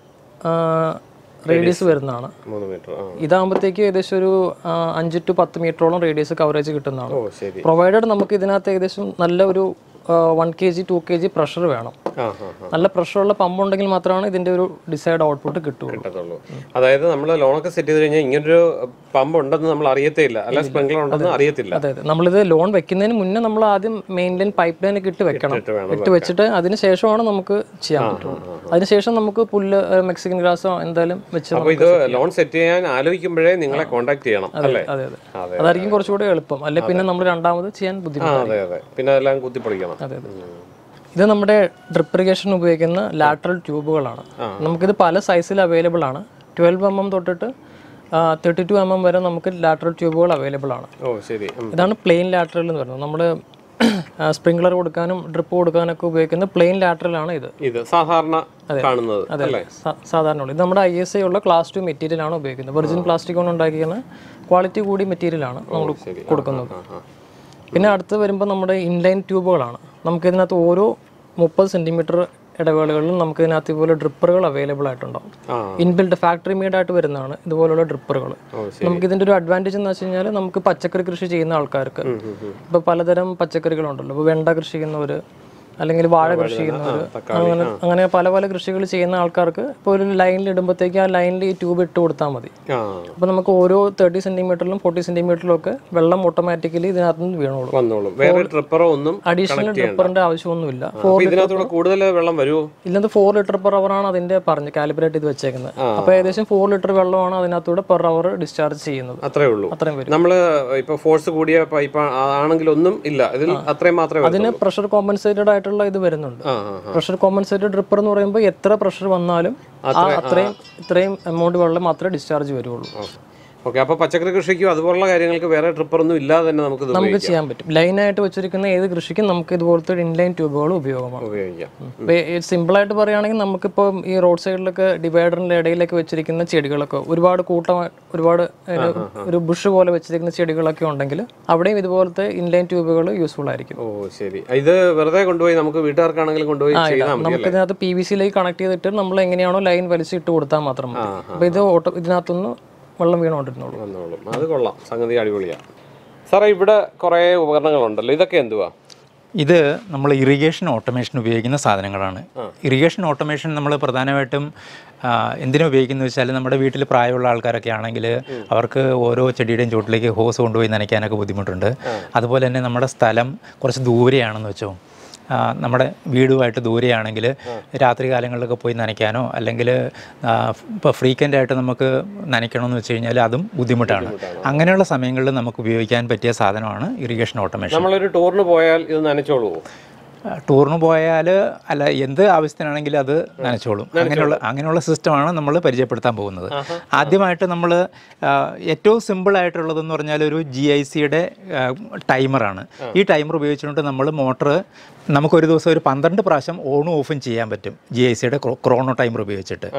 റേഡിയസ് വരുന്നതാണ്. ഇതാകുമ്പോഴത്തേക്ക് ഏകദേശം ഒരു അഞ്ച് ടു പത്ത് മീറ്ററോളം റേഡിയസ് കവറേജ് കിട്ടുന്നതാണ്. പ്രൊവൈഡഡ് നമുക്ക് ഇതിനകത്ത് ഏകദേശം നല്ല ഒരു one K G two K G pressure വേണം. നല്ല പ്രഷറുള്ള പമ്പ് ഉണ്ടെങ്കിൽ മാത്രമാണ് ഇതിന്റെ ഒരു ഡിസൈഡ് ഔട്ട്പുട്ട് കിട്ടുള്ളൂ. അതായത് നമ്മൾ ലോണൊക്കെ സെറ്റ് ചെയ്ത് കഴിഞ്ഞാൽ ഇങ്ങനൊരു പമ്പ് ഉണ്ടെന്ന് നമ്മൾ അറിയത്തില്ല, അല്ല സ്പ്രിംഗ്ലർ ഉണ്ടെന്ന് അറിയത്തില്ല. അതെ അതെ. നമ്മളിത് ലോൺ വെക്കുന്നതിന് മുന്നേ നമ്മൾ ആദ്യം മെയിൻ ലൈൻ പൈപ്പ് ലൈൻ ഒക്കെ ഇട്ട് വെക്കണം. ഇട്ട് വെച്ചിട്ട് അതിന് ശേഷമാണ് നമുക്ക് ചെയ്യാൻ പറ്റുള്ളൂ. അതിനുശേഷം നമുക്ക് പുല്ല്, മെക്സിക്കൻ ഗ്രാസോ എന്തായാലും വെച്ച്. അപ്പോൾ ഇത് ലോൺ സെറ്റ് ചെയ്യാൻ ആലോചിക്കുമ്പോഴേ നിങ്ങളെ കോൺടാക്ട് ചെയ്യണം അല്ലേ? അതെ അതെ. അതായിരിക്കും കുറച്ചുകൂടി എളുപ്പം. അല്ലെ പിന്നെ നമ്മൾ രണ്ടാമത് ചെയ്യാൻ ബുദ്ധിമുട്ടാണ്. അതെ അതെ. പിന്നെ അതെല്ലാം കുത്തിപ്പൊളിക്കണം. അതെ അതെ. ഇത് നമ്മുടെ ഡ്രിപ്പ് ഇറിഗേഷൻ ഉപയോഗിക്കുന്ന ലാറ്ററൽ ട്യൂബുകളാണ്. നമുക്കിത് പല സൈസിൽ അവൈലബിൾ ആണ്. ട്വൽവ് എം എം തൊട്ടിട്ട് തേർട്ടി ടു എം എം വരെ നമുക്ക് ലാറ്ററൽ ട്യൂബുകൾ അവൈലബിൾ ആണ്. ഇതാണ് പ്ലെയിൻ ലാറ്ററൽ എന്ന് പറയുന്നത്. നമ്മൾ സ്പ്രിംഗ്ലർ കൊടുക്കാനും ഡ്രിപ്പ് കൊടുക്കാനൊക്കെ ഉപയോഗിക്കുന്ന പ്ലെയിൻ ലാറ്ററൽ ആണ് ഇത്. ഇത് സാധാരണ കാണുന്നത്. അതെ സാധാരണ. ഇത് നമ്മുടെ ഐ എസ് ഐ ഉള്ള ക്ലാസ് ടു മെറ്റീരിയൽ ആണ് ഉപയോഗിക്കുന്നത്. വെർജിൻ പ്ലാസ്റ്റിക് കൊണ്ട് ഉണ്ടാക്കിയ ക്വാളിറ്റി കൂടി മെറ്റീരിയൽ ആണ് നമ്മൾ കൊടുക്കുന്നത്. പിന്നെ അടുത്ത് വരുമ്പോൾ നമ്മുടെ ഇൻലൈൻ ട്യൂബുകളാണ്. നമുക്കിതിനകത്ത് ഓരോ മുപ്പത് സെൻറ്റിമീറ്റർ ഇടവേളകളിലും നമുക്ക് ഇതിനകത്ത് ഇതുപോലെ ഡ്രിപ്പറുകൾ അവൈലബിൾ ആയിട്ടുണ്ടാവും. ഇൻബിൽഡ് ഫാക്ടറി മെയ്ഡ് ആയിട്ട് വരുന്നതാണ് ഇതുപോലുള്ള ഡ്രിപ്പറുകൾ. നമുക്ക് ഇതിൻ്റെ ഒരു അഡ്വാൻറ്റേജ് എന്ന് വെച്ച് കഴിഞ്ഞാൽ നമുക്ക് പച്ചക്കറി കൃഷി ചെയ്യുന്ന ആൾക്കാർക്ക്, ഇപ്പോൾ പലതരം പച്ചക്കറികളുണ്ടല്ലോ, ഇപ്പോൾ വെണ്ട കൃഷി ചെയ്യുന്നവർ അല്ലെങ്കിൽ വാഴ കൃഷി ചെയ്യുന്നവർ, അങ്ങനെ അങ്ങനെ പല പല കൃഷികൾ ചെയ്യുന്ന ആൾക്കാർക്ക് ഇപ്പോൾ ഒരു ലൈനിൽ ഇടുമ്പോഴത്തേക്ക് ആ ലൈനിൽ ഈ ട്യൂബ് ഇട്ട് കൊടുത്താൽ മതി. അപ്പോൾ നമുക്ക് ഓരോ തേർട്ടി സെന്റിമീറ്ററിലും ഫോർട്ടി സെന്റിമീറ്ററിലും ഒക്കെ വെള്ളം ഓട്ടോമാറ്റിക്കലി ഇതിനകത്ത് നിന്ന് വീണോളും. അഡീഷണൽ ഡ്രിപ്പറിന്റെ ആവശ്യമൊന്നുമില്ല. കൂടുതൽ വെള്ളം വരുമോ? ഇല്ലാതെ ഫോർ ലിറ്റർ പെർ അവർ ആണ് അതിന്റെ പറഞ്ഞ് കാലിബ്രേറ്റ് ചെയ്ത് വെച്ചേക്കുന്നത്. അപ്പോൾ ഏകദേശം ഫോർ ലിറ്റർ വെള്ളമാണ് അതിനകത്തൂടെ പെർ അവർ ഡിസ്ചാർജ് ചെയ്യുന്നത്. അത്രേ ഉള്ളൂ. അത്രയും വരും. നമ്മൾ ഇപ്പോൾ ഫോഴ്സ് കൂടിയ പൈപ്പ് ആണെങ്കിൽ ഒന്നും ഇല്ല, ഇതിൽ അത്രയും മാത്രമേ. അതിന് പ്രഷർ കോമ്പൻസേറ്റഡ് ആയിട്ട് ഇത് വരുന്നുണ്ട്. പ്രഷർ കോമ്പൻസേറ്റഡ് ഡ്രിപ്പർ എന്ന് പറയുമ്പോൾ എത്ര പ്രഷർ വന്നാലും അത്രയും ഇത്രയും എമൗണ്ട് വെള്ളം മാത്രമേ ഡിസ്ചാർജ് വരുള്ളൂ. ഓക്കെ, അപ്പോൾ പച്ചക്കറി കൃഷിക്കും അതുപോലുള്ള കാര്യങ്ങൾക്ക് വേറെ ട്രിപ്പറൊന്നും ഇല്ലാതെ തന്നെ നമുക്ക് ഇത് നമുക്ക് ചെയ്യാൻ പറ്റും. ലൈനായിട്ട് വെച്ചിരിക്കുന്ന ഏത് കൃഷിക്കും നമുക്ക് ഇതുപോലത്തെ ഇൻലൈൻ ട്യൂബുകൾ ഉപയോഗമാണ്. ഉപയോഗിക്കാം. സിമ്പിളായിട്ട് പറയുകയാണെങ്കിൽ നമുക്കിപ്പോൾ ഈ റോഡ് സൈഡിലൊക്കെ ഡിവൈഡറിൻ്റെ ഇടയിലൊക്കെ വെച്ചിരിക്കുന്ന ചെടികളൊക്കെ ഒരുപാട് കൂട്ടമായി ഒരുപാട് ഒരു ബുഷ് പോലെ വെച്ചിരിക്കുന്ന ചെടികളൊക്കെ ഉണ്ടെങ്കിൽ അവിടെയും ഇതുപോലത്തെ ഇൻലൈൻ ട്യൂബുകൾ യൂസ്ഫുൾ ആയിരിക്കും. ഓ ശരി, ഇത് വെറുതെ കൊണ്ടുപോയി നമുക്ക് വീട്ടുകാർക്കാണെങ്കിലും കൊണ്ടുപോയി ചെയ്താൽ മതി. നമുക്ക് ഇതിനകത്ത് പി വി സിയിലേക്ക് കണക്ട് ചെയ്തിട്ട് നമ്മൾ എങ്ങനെയാണോ ലൈൻ വലിച്ചിട്ട് കൊടുത്താൽ മാത്രം മതി. അപ്പോൾ ഇത് ഓട്ടോ ഇതിനകത്തുനിന്ന് വെള്ളം വീണോണ്ടിരുന്നോളൂ. അത് കൊള്ളാം, സംഗതി അടിപൊളിയാണ്. സാറേ ഇവിടെ കുറേ ഉപകരണങ്ങളുണ്ടല്ലോ, ഇതൊക്കെ എന്തുവാ? ഇത് നമ്മൾ ഇറിഗേഷൻ ഓട്ടോമേഷൻ ഉപയോഗിക്കുന്ന സാധനങ്ങളാണ്. ഇറിഗേഷൻ ഓട്ടോമേഷൻ നമ്മൾ പ്രധാനമായിട്ടും എന്തിനാ ഉപയോഗിക്കുന്നത് വെച്ചാൽ നമ്മുടെ വീട്ടിൽ പ്രായമുള്ള ആൾക്കാരൊക്കെ ആണെങ്കിൽ അവർക്ക് ഓരോ ചെടിയുടെയും ചുവട്ടിലേക്ക് ഹോസ് കൊണ്ടുപോയി നനയ്ക്കാനൊക്കെ ബുദ്ധിമുട്ടുണ്ട്. അതുപോലെ തന്നെ നമ്മുടെ സ്ഥലം കുറച്ച് ദൂരെയാണെന്ന് വെച്ചോ, നമ്മുടെ വീടുമായിട്ട് ദൂരെയാണെങ്കിൽ രാത്രി കാലങ്ങളിലൊക്കെ പോയി നനയ്ക്കാനോ അല്ലെങ്കിൽ ഇപ്പോൾ ഫ്രീക്വൻ്റ് ആയിട്ട് നമുക്ക് നനയ്ക്കണമെന്ന് വെച്ച് കഴിഞ്ഞാൽ അതും ബുദ്ധിമുട്ടാണ്. അങ്ങനെയുള്ള സമയങ്ങളിൽ നമുക്ക് ഉപയോഗിക്കാൻ പറ്റിയ സാധനമാണ് ഇറിഗേഷൻ ഓട്ടോമേഷൻ. നമ്മളൊരു ടൂറിന് പോയാൽ ഇത് നനച്ചോളൂ? ടൂറിന് പോയാൽ അല്ല, എന്ത് ആവശ്യത്തിനാണെങ്കിലും അത് നനച്ചോളും. അങ്ങനെയുള്ള അങ്ങനെയുള്ള സിസ്റ്റമാണ് നമ്മൾ പരിചയപ്പെടുത്താൻ പോകുന്നത്. ആദ്യമായിട്ട് നമ്മൾ ഏറ്റവും സിമ്പിളായിട്ടുള്ളതെന്ന് പറഞ്ഞാൽ ഒരു ജി ഐ സിയുടെ ടൈമറാണ്. ഈ ടൈമർ ഉപയോഗിച്ചുകൊണ്ട് നമ്മൾ മോട്ടർ നമുക്കൊരു ദിവസം ഒരു പന്ത്രണ്ട് പ്രാവശ്യം ഓണും ഓഫും ചെയ്യാൻ പറ്റും ജി ഐ സിയുടെ ക്രോണോ ടൈമർ ഉപയോഗിച്ചിട്ട്.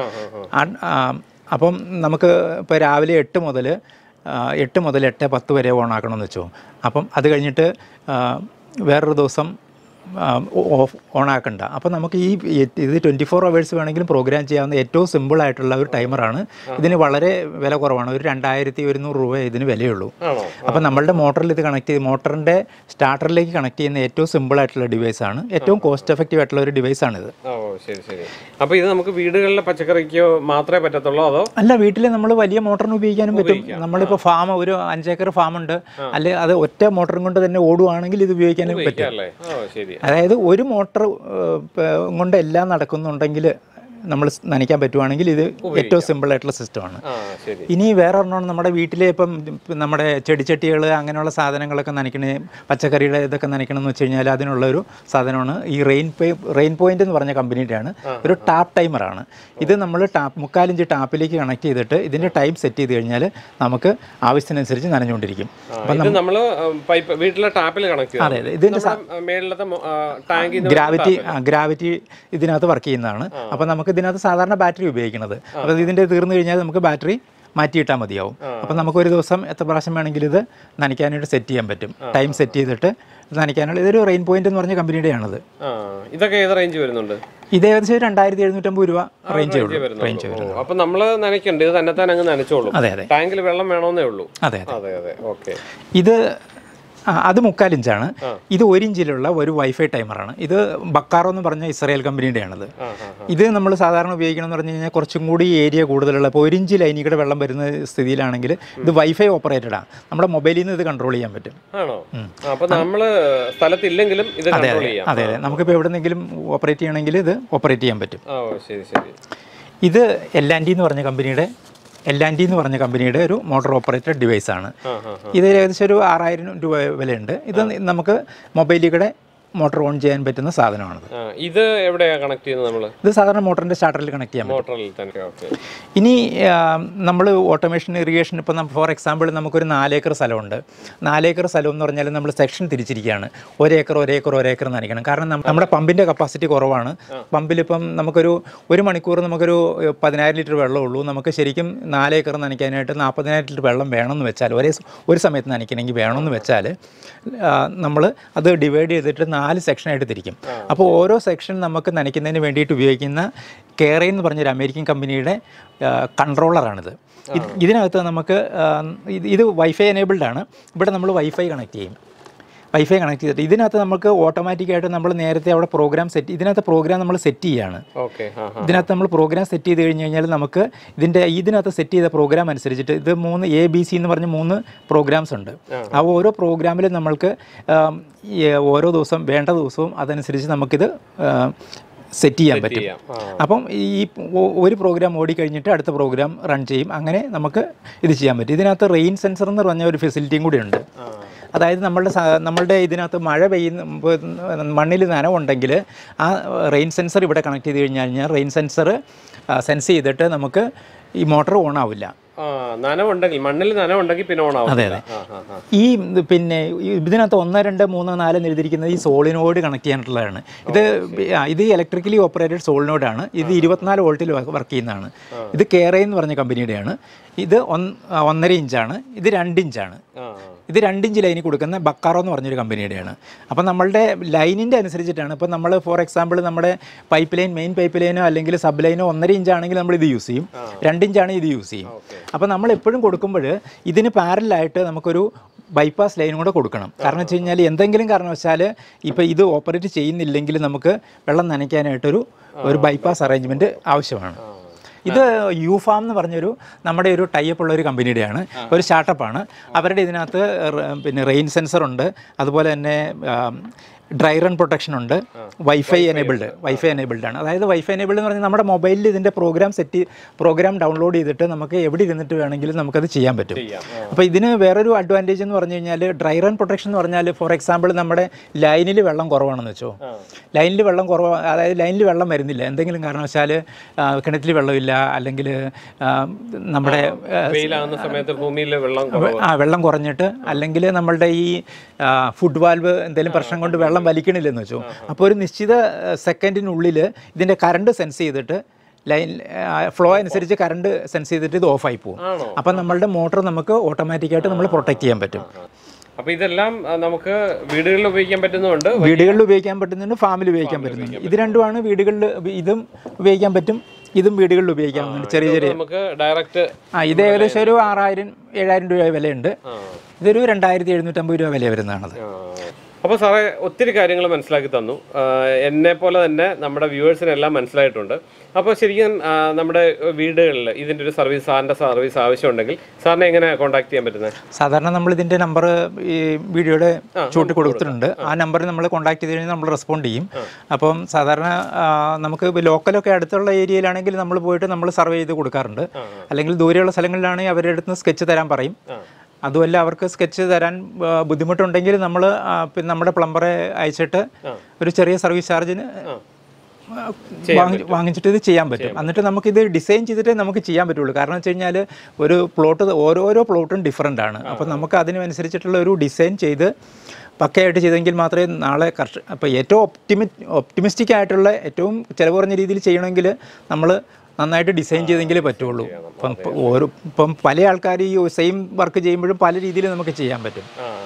അപ്പം നമുക്ക് ഇപ്പോൾ രാവിലെ എട്ട് മുതൽ എട്ട് മുതൽ എട്ട് പത്ത് വരെ ഓൺ ആക്കണമെന്ന് വെച്ചോ. അപ്പം അത് കഴിഞ്ഞിട്ട് വേറൊരു ദിവസം ഓഫ് ഓണാക്കണ്ട. അപ്പോൾ നമുക്ക് ഈ ഇത് ട്വൻറ്റി ഫോർ അവേഴ്സ് വേണമെങ്കിലും പ്രോഗ്രാം ചെയ്യാവുന്ന ഏറ്റവും സിമ്പിളായിട്ടുള്ള ഒരു ടൈമറാണ്. ഇതിന് വളരെ വില കുറവാണ്, ഒരു രണ്ടായിരത്തി ഒരുന്നൂറ് രൂപ ഇതിന് വിലയുള്ളൂ. അപ്പോൾ നമ്മളുടെ മോട്ടറിൽ ഇത് കണക്ട് ചെയ്ത് മോട്ടറിൻ്റെ സ്റ്റാർട്ടറിലേക്ക് കണക്ട് ചെയ്യുന്ന ഏറ്റവും സിമ്പിളായിട്ടുള്ള ഡിവൈസാണ്, ഏറ്റവും കോസ്റ്റ് എഫക്റ്റീവ് ആയിട്ടുള്ള ഒരു ഡിവൈസാണിത്. ശരി ശരി. അപ്പോൾ ഇത് നമുക്ക് വീടുകളിലെ പച്ചക്കറിക്കോ മാത്രമേ പറ്റത്തുള്ളൂ അതോ? അല്ല, വീട്ടിൽ നമ്മൾ വലിയ മോട്ടറിന് ഉപയോഗിക്കാനും പറ്റും. നമ്മളിപ്പോൾ ഫാം ഒരു അഞ്ചേക്കർ ഫാമുണ്ട്, അല്ലെങ്കിൽ അത് ഒറ്റ മോട്ടറും കൊണ്ട് തന്നെ ഓടുവാണെങ്കിൽ ഇത് ഉപയോഗിക്കാനും പറ്റും. അതായത് ഒരു മോട്ടർ കൊണ്ട് എല്ലാം നടക്കുന്നുണ്ടെങ്കിൽ നമ്മൾ നനയ്ക്കാൻ പറ്റുവാണെങ്കിൽ ഇത് ഏറ്റവും സിമ്പിളായിട്ടുള്ള സിസ്റ്റമാണ്. ഇനി വേറെ ഒരെണ്ണം നമ്മുടെ വീട്ടിലെ ഇപ്പം നമ്മുടെ ചെടിച്ചട്ടികൾ അങ്ങനെയുള്ള സാധനങ്ങളൊക്കെ നനയ്ക്കണേ, പച്ചക്കറിയുടെ ഇതൊക്കെ നനയ്ക്കണമെന്ന് വെച്ച് കഴിഞ്ഞാൽ അതിനുള്ളൊരു സാധനമാണ് ഈ റെയിൻ റെയിൻ പോയിൻ്റ് എന്ന് പറഞ്ഞ കമ്പനിയുടെയാണ് ഒരു ടാപ്പ് ടൈമറാണ്. ഇത് നമ്മൾ ടാപ്പ് മുക്കാലിഞ്ച് ടാപ്പിലേക്ക് കണക്ട് ചെയ്തിട്ട് ഇതിൻ്റെ ടൈം സെറ്റ് ചെയ്ത് കഴിഞ്ഞാൽ നമുക്ക് ആവശ്യത്തിനനുസരിച്ച് നനഞ്ഞുകൊണ്ടിരിക്കും. അപ്പം നമ്മൾ വീട്ടിലെ ടാപ്പിൽ കണക്ട് അതെ അതെ ഇതിൻ്റെ ഗ്രാവിറ്റി ഗ്രാവിറ്റി ഇതിനകത്ത് വർക്ക് ചെയ്യുന്നതാണ്. അപ്പോൾ നമുക്ക് ഇതിനകത്ത് സാധാരണ ബാറ്ററി ഉപയോഗിക്കുന്നത്. അപ്പോൾ ഇതിൻ്റെ തീർന്നു കഴിഞ്ഞാൽ നമുക്ക് ബാറ്ററി മാറ്റിയിട്ടാൽ മതിയാവും. അപ്പം നമുക്കൊരു ദിവസം എത്ര പ്രാവശ്യം വേണമെങ്കിലും ഇത് നനയ്ക്കാനായിട്ട് സെറ്റ് ചെയ്യാൻ പറ്റും. ടൈം സെറ്റ് ചെയ്തിട്ട് നനയ്ക്കാനുള്ള ഇതൊരു റെയിൻ പോയിന്റ് എന്ന് പറഞ്ഞ കമ്പനിയുടെയാണത്. ഇതൊക്കെ ഏത് റേഞ്ച് വരുന്നുണ്ട്? ഇത് ഏകദേശം രണ്ടായിരത്തി എഴുന്നൂറ്റമ്പത് രൂപ റേഞ്ച് റേഞ്ച് വരുന്നത്. അപ്പം നമ്മൾ നനയ്ക്കണ്ടേ, ഇത് തന്നെ തന്നെ അങ്ങ് നനച്ചോളൂ? അതെ അതെ. ടാങ്കിൽ വെള്ളം വേണമെന്നേ ഉള്ളൂ. അതെ അതെ അതെ. ഓക്കെ. ഇത് അത് മുക്കാലിഞ്ചാണ്. ഇത് ഒരു ഇഞ്ചിലുള്ള ഒരു വൈഫൈ ടൈമറാണ്. ഇത് ബക്കാറോ എന്ന് പറഞ്ഞ ഇസ്രായേൽ കമ്പനിയുടെയാണത്. ഇത് നമ്മൾ സാധാരണ ഉപയോഗിക്കണം എന്ന് പറഞ്ഞു കഴിഞ്ഞാൽ കുറച്ചും കൂടി ഏരിയ കൂടുതലുള്ള, ഇപ്പോൾ ഒരു ഇഞ്ച് ലൈനികൂടെ വെള്ളം വരുന്ന സ്ഥിതിയിലാണെങ്കിൽ ഇത് വൈഫൈ ഓപ്പറേറ്റഡാണ്. നമ്മുടെ മൊബൈലിൽ നിന്ന് ഇത് കൺട്രോൾ ചെയ്യാൻ പറ്റും. അതെ അതെ അതെ അതെ. നമുക്കിപ്പോൾ എവിടെന്നെങ്കിലും ഓപ്പറേറ്റ് ചെയ്യണമെങ്കിൽ ഇത് ഓപ്പറേറ്റ് ചെയ്യാൻ പറ്റും. ഇത് എൽ ആൻഡ് ഡി എന്ന് പറഞ്ഞ കമ്പനിയുടെ എൽ ആൻഡ് ഡി എന്ന് പറഞ്ഞ കമ്പനിയുടെ ഒരു മോട്ടോർ ഓപ്പറേറ്റഡ് ഡിവൈസാണ്. ഇത് ഏകദേശം ഒരു ആറായിരം രൂപ വിലയുണ്ട്. ഇത് നമുക്ക് മൊബൈലിലൂടെ മോട്ടോർ ഓൺ ചെയ്യാൻ പറ്റുന്ന സാധനമാണത്. ഇത് എവിടെയാണ് കണക്ട് ചെയ്യുന്നത് നമ്മൾ? ഇത് സാധാരണ മോട്ടറിൻ്റെ സ്റ്റാർട്ടറിൽ കണക്ട് ചെയ്യാൻ പറ്റും. ഇനി നമ്മൾ ഓട്ടോമേഷൻ ഇറിഗേഷൻ ഇപ്പം ഫോർ എക്സാമ്പിൾ നമുക്കൊരു നാലേക്കർ സ്ഥലമുണ്ട്. നാലേക്കർ സ്ഥലം എന്ന് പറഞ്ഞാൽ നമ്മൾ സെക്ഷൻ തിരിച്ചിരിക്കുകയാണ്. ഒരേക്കർ ഒരേക്കർ ഒരേക്കർ നനയ്ക്കണം. കാരണം നമ്മുടെ പമ്പിൻ്റെ കപ്പാസിറ്റി കുറവാണ്. പമ്പിലിപ്പം നമുക്കൊരു ഒരു മണിക്കൂർ നമുക്കൊരു പതിനായിരം ലിറ്റർ വെള്ളമുള്ളൂ. നമുക്ക് ശരിക്കും നാലേക്കർ നനയ്ക്കാനായിട്ട് നാൽപ്പതിനായിരം ലിറ്റർ വെള്ളം വേണമെന്ന് വെച്ചാൽ ഒരേ ഒരു സമയത്ത് നനയ്ക്കണമെങ്കിൽ വേണമെന്ന് വെച്ചാൽ നമ്മൾ അത് ഡിവൈഡ് ചെയ്തിട്ട് നാല് സെക്ഷനായിട്ട് തിരിക്കും. അപ്പോൾ ഓരോ സെക്ഷൻ നമുക്ക് നനയ്ക്കുന്നതിന് വേണ്ടിയിട്ട് ഉപയോഗിക്കുന്ന കെയർ എന്ന് പറഞ്ഞൊരു അമേരിക്കൻ കമ്പനിയുടെ കൺട്രോളറാണിത്. ഇതിനകത്ത് നമുക്ക് ഇത് വൈഫൈ എനേബിൾഡ് ആണ്. ഇവിടെ നമ്മൾ വൈഫൈ കണക്ട് ചെയ്യും. വൈഫൈ കണക്ട് ചെയ്തിട്ട് ഇതിനകത്ത് നമുക്ക് ഓട്ടോമാറ്റിക്കായിട്ട് നമ്മൾ നേരത്തെ അവിടെ പ്രോഗ്രാം സെറ്റ് ഇതിനകത്ത് പ്രോഗ്രാം നമ്മൾ സെറ്റ് ചെയ്യുകയാണ്. ഇതിനകത്ത് നമ്മൾ പ്രോഗ്രാം സെറ്റ് ചെയ്ത് കഴിഞ്ഞ് കഴിഞ്ഞാൽ നമുക്ക് ഇതിൻ്റെ ഇതിനകത്ത് സെറ്റ് ചെയ്ത പ്രോഗ്രാം അനുസരിച്ചിട്ട് ഇത് മൂന്ന് എ ബി സി എന്ന് പറഞ്ഞ് മൂന്ന് പ്രോഗ്രാംസ് ഉണ്ട്. ആ ഓരോ പ്രോഗ്രാമിലും നമ്മൾക്ക് ഓരോ ദിവസം വേണ്ട ദിവസവും അതനുസരിച്ച് നമുക്കിത് സെറ്റ് ചെയ്യാൻ പറ്റും. അപ്പം ഈ ഒരു പ്രോഗ്രാം ഓടിക്കഴിഞ്ഞിട്ട് അടുത്ത പ്രോഗ്രാം റൺ ചെയ്യും. അങ്ങനെ നമുക്ക് ഇത് ചെയ്യാൻ പറ്റും. ഇതിനകത്ത് റെയിൻ സെൻസർ എന്ന് പറഞ്ഞ ഒരു ഫെസിലിറ്റിയും കൂടി ഉണ്ട്. അതായത് നമ്മളുടെ നമ്മളുടെ ഇതിനകത്ത് മഴ പെയ്യുന്ന മണ്ണിൽ നനവുണ്ടെങ്കിൽ ആ റെയിൻ സെൻസർ ഇവിടെ കണക്ട് ചെയ്ത് കഴിഞ്ഞ് കഴിഞ്ഞാൽ റെയിൻ സെൻസർ സെൻസ് ചെയ്തിട്ട് നമുക്ക് ഈ മോട്ടർ ഓൺ ആവില്ല. നനവുണ്ടെങ്കിൽ മണ്ണിൽ നനവുണ്ടെങ്കിൽ പിന്നെ ഓൺ ആവും. അതെ അതെ. ഈ പിന്നെ ഇതിനകത്ത് ഒന്ന് രണ്ട് മൂന്ന് നാല് എഴുതിയിരിക്കുന്നത് ഈ സോളിനോട് കണക്ട് ചെയ്യാനുള്ളതാണ്. ഇത് ഇത് ഇലക്ട്രിക്കലി ഓപ്പറേറ്റഡ് സോളിനോഡാണ്. ഇത് ഇരുപത്തിനാല് വോൾട്ടിൽ വർക്ക് ചെയ്യുന്നതാണ്. ഇത് കേറ എന്ന് പറഞ്ഞ കമ്പനിയുടെയാണ്. ഇത് ഒന്നര ഇഞ്ചാണ്, ഇത് രണ്ട് ഇഞ്ചാണ്. ഇത് രണ്ടിഞ്ച് ലൈനിൽ കൊടുക്കുന്ന ബക്കാറോ എന്ന് പറഞ്ഞൊരു കമ്പനിയുടെയാണ്. അപ്പം നമ്മളുടെ ലൈനിൻ്റെ അനുസരിച്ചിട്ടാണ്. ഇപ്പോൾ നമ്മൾ ഫോർ എക്സാമ്പിൾ നമ്മുടെ പൈപ്പ് ലൈൻ മെയിൻ പൈപ്പ് ലൈനോ അല്ലെങ്കിൽ സബ് ലൈനോ ഒന്നര ഇഞ്ചാണെങ്കിൽ നമ്മൾ ഇത് യൂസ് ചെയ്യും, രണ്ടിഞ്ചാണ് ഇത് യൂസ് ചെയ്യും. അപ്പോൾ നമ്മൾ എപ്പോഴും കൊടുക്കുമ്പോൾ ഇതിന് പാരലായിട്ട് നമുക്കൊരു ബൈപ്പാസ് ലൈനും കൂടെ കൊടുക്കണം. കാരണം വെച്ച് കഴിഞ്ഞാൽ എന്തെങ്കിലും കാരണവശാൽ ഇപ്പോൾ ഇത് ഓപ്പറേറ്റ് ചെയ്യുന്നില്ലെങ്കിൽ നമുക്ക് വെള്ളം നനയ്ക്കാനായിട്ടൊരു ഒരു ബൈപ്പാസ് അറേഞ്ച്മെൻറ്റ് ആവശ്യമാണ്. ഇത് യു ഫാം എന്ന് പറഞ്ഞൊരു നമ്മുടെ ഒരു ടൈപ്പ് ഉള്ള ഒരു കമ്പനിയുടെയാണ്, ഒരു സ്റ്റാർട്ടപ്പാണ്. അവരുടെ ഇതിനകത്ത് പിന്നെ റെയിൻ സെൻസർ ഉണ്ട്, അതുപോലെ തന്നെ ഡ്രൈ റൺ പ്രൊട്ടക്ഷൻ ഉണ്ട്, വൈഫൈ എനേബിൾഡ് വൈഫൈ എനേബിൾഡ് ആണ്. അതായത് വൈഫൈ എനേബിൾഡ് എന്ന് പറഞ്ഞാൽ നമ്മുടെ മൊബൈലിൽ ഇതിൻ്റെ പ്രോഗ്രാം സെറ്റ് പ്രോഗ്രാം ഡൗൺലോഡ് ചെയ്തിട്ട് നമുക്ക് എവിടെ ഇരുന്നിട്ട് വേണമെങ്കിലും നമുക്കത് ചെയ്യാൻ പറ്റും. അപ്പോൾ ഇതിന് വേറൊരു അഡ്വാൻറ്റേജ് എന്ന് പറഞ്ഞു കഴിഞ്ഞാൽ ഡ്രൈ റൺ പ്രൊട്ടക്ഷൻ എന്ന് പറഞ്ഞാൽ ഫോർ എക്സാമ്പിൾ നമ്മുടെ ലൈനിൽ വെള്ളം കുറവാണെന്ന് വെച്ചോ, ലൈനിൽ വെള്ളം കുറവ് അതായത് ലൈനിൽ വെള്ളം വരുന്നില്ല, എന്തെങ്കിലും കാരണവശാൽ കിണറ്റിൽ വെള്ളമില്ല, അല്ലെങ്കിൽ നമ്മുടെ സമയത്ത് ഭൂമിയിൽ വെള്ളം ആ വെള്ളം കുറഞ്ഞിട്ട്, അല്ലെങ്കിൽ നമ്മളുടെ ഈ ഫുഡ് വാൽവ് എന്തെങ്കിലും പ്രശ്നം കൊണ്ട് വെള്ളം വലിക്കണില്ലെന്ന് വെച്ചോ, അപ്പോൾ ഒരു നിശ്ചിത സെക്കൻഡിനുള്ളിൽ ഇതിൻ്റെ കറണ്ട് സെൻസ് ചെയ്തിട്ട് ലൈൻ ഫ്ലോ അനുസരിച്ച് കറണ്ട് സെൻസ് ചെയ്തിട്ട് ഇത് ഓഫായി പോകും. അപ്പം നമ്മളുടെ മോട്ടർ നമുക്ക് ഓട്ടോമാറ്റിക്കായിട്ട് നമ്മൾ പ്രൊട്ടക്ട് ചെയ്യാൻ പറ്റും. അപ്പോൾ ഇതെല്ലാം നമുക്ക് വീടുകളിൽ ഉപയോഗിക്കാൻ പറ്റുന്നുണ്ട്, വീടുകളിൽ ഉപയോഗിക്കാൻ പറ്റുന്നുണ്ട്, ഫാമിൽ ഉപയോഗിക്കാൻ പറ്റുന്നുണ്ട്. ഇത് രണ്ടുമാണ് വീടുകളിൽ, ഇതും ഉപയോഗിക്കാൻ പറ്റും, ഇതും വീടുകളിൽ ഉപയോഗിക്കാൻ പറ്റും. ചെറിയ ചെറിയ നമുക്ക് ഡയറക്റ്റ് ആ ഇത് ഏകദേശം ഒരു ആറായിരം ഏഴായിരം രൂപ വിലയുണ്ട്. ഇതൊരു രണ്ടായിരത്തി എഴുന്നൂറ്റമ്പത് രൂപ വില വരുന്നതാണത്. അപ്പോൾ സാറേ ഒത്തിരി കാര്യങ്ങൾ മനസ്സിലാക്കി തന്നു. എന്നെ പോലെ തന്നെ നമ്മുടെ വ്യൂവേഴ്സിനെല്ലാം മനസ്സിലായിട്ടുണ്ട്. അപ്പോൾ ശരിക്കും നമ്മുടെ വീടുകളിൽ ഇതിൻ്റെ ഒരു സർവീസ് സാറിൻ്റെ സർവീസ് ആവശ്യമുണ്ടെങ്കിൽ സാറിനെ എങ്ങനെ കോൺടാക്ട് ചെയ്യാൻ പറ്റുന്നത്? സാധാരണ നമ്മൾ ഇതിൻ്റെ നമ്പർ ഈ വീഡിയോയുടെ ചൂട്ടി കൊടുത്തിട്ടുണ്ട്. ആ നമ്പറിൽ നമ്മൾ കോൺടാക്ട് ചെയ്ത് കഴിഞ്ഞാൽ നമ്മൾ റെസ്പോണ്ട് ചെയ്യും. അപ്പം സാധാരണ നമുക്ക് ലോക്കലൊക്കെ അടുത്തുള്ള ഏരിയയിലാണെങ്കിൽ നമ്മൾ പോയിട്ട് നമ്മൾ സർവേ ചെയ്ത് കൊടുക്കാറുണ്ട്. അല്ലെങ്കിൽ ദൂരെയുള്ള സ്ഥലങ്ങളിലാണെങ്കിൽ അവരുടെ അടുത്ത് സ്കെച്ച് തരാൻ പറയും. അതുമല്ല അവർക്ക് സ്കെച്ച് തരാൻ ബുദ്ധിമുട്ടുണ്ടെങ്കിൽ നമ്മൾ പിന്നെ നമ്മുടെ പ്ലംബറെ അയച്ചിട്ട് ഒരു ചെറിയ സർവീസ് ചാർജിന് വാങ്ങിച്ചിട്ട് ഇത് ചെയ്യാൻ പറ്റും. എന്നിട്ട് നമുക്കിത് ഡിസൈൻ ചെയ്തിട്ടേ നമുക്ക് ചെയ്യാൻ പറ്റുള്ളൂ. കാരണം വെച്ച് കഴിഞ്ഞാൽ ഒരു പ്ലോട്ട് ഓരോരോ പ്ലോട്ടും ഡിഫറൻ്റ് ആണ്. അപ്പം നമുക്ക് അതിനനുസരിച്ചിട്ടുള്ള ഒരു ഡിസൈൻ ചെയ്ത് പക്കയായിട്ട് ചെയ്തെങ്കിൽ മാത്രമേ നാളെ കർഷ അപ്പോൾ ഏറ്റവും ഒപ്റ്റിമി ഒപ്റ്റിമിസ്റ്റിക് ആയിട്ടുള്ള ഏറ്റവും ചിലവ് കുറഞ്ഞ രീതിയിൽ ചെയ്യണമെങ്കിൽ നമ്മൾ നന്നായിട്ട് ഡിസൈൻ ചെയ്തെങ്കിലേ പറ്റുള്ളൂ. ഇപ്പം ഓരോ ഇപ്പം പല ആൾക്കാർ ഈ സെയിം വർക്ക് ചെയ്യുമ്പോഴും പല രീതിയിൽ നമുക്ക് ചെയ്യാൻ പറ്റും.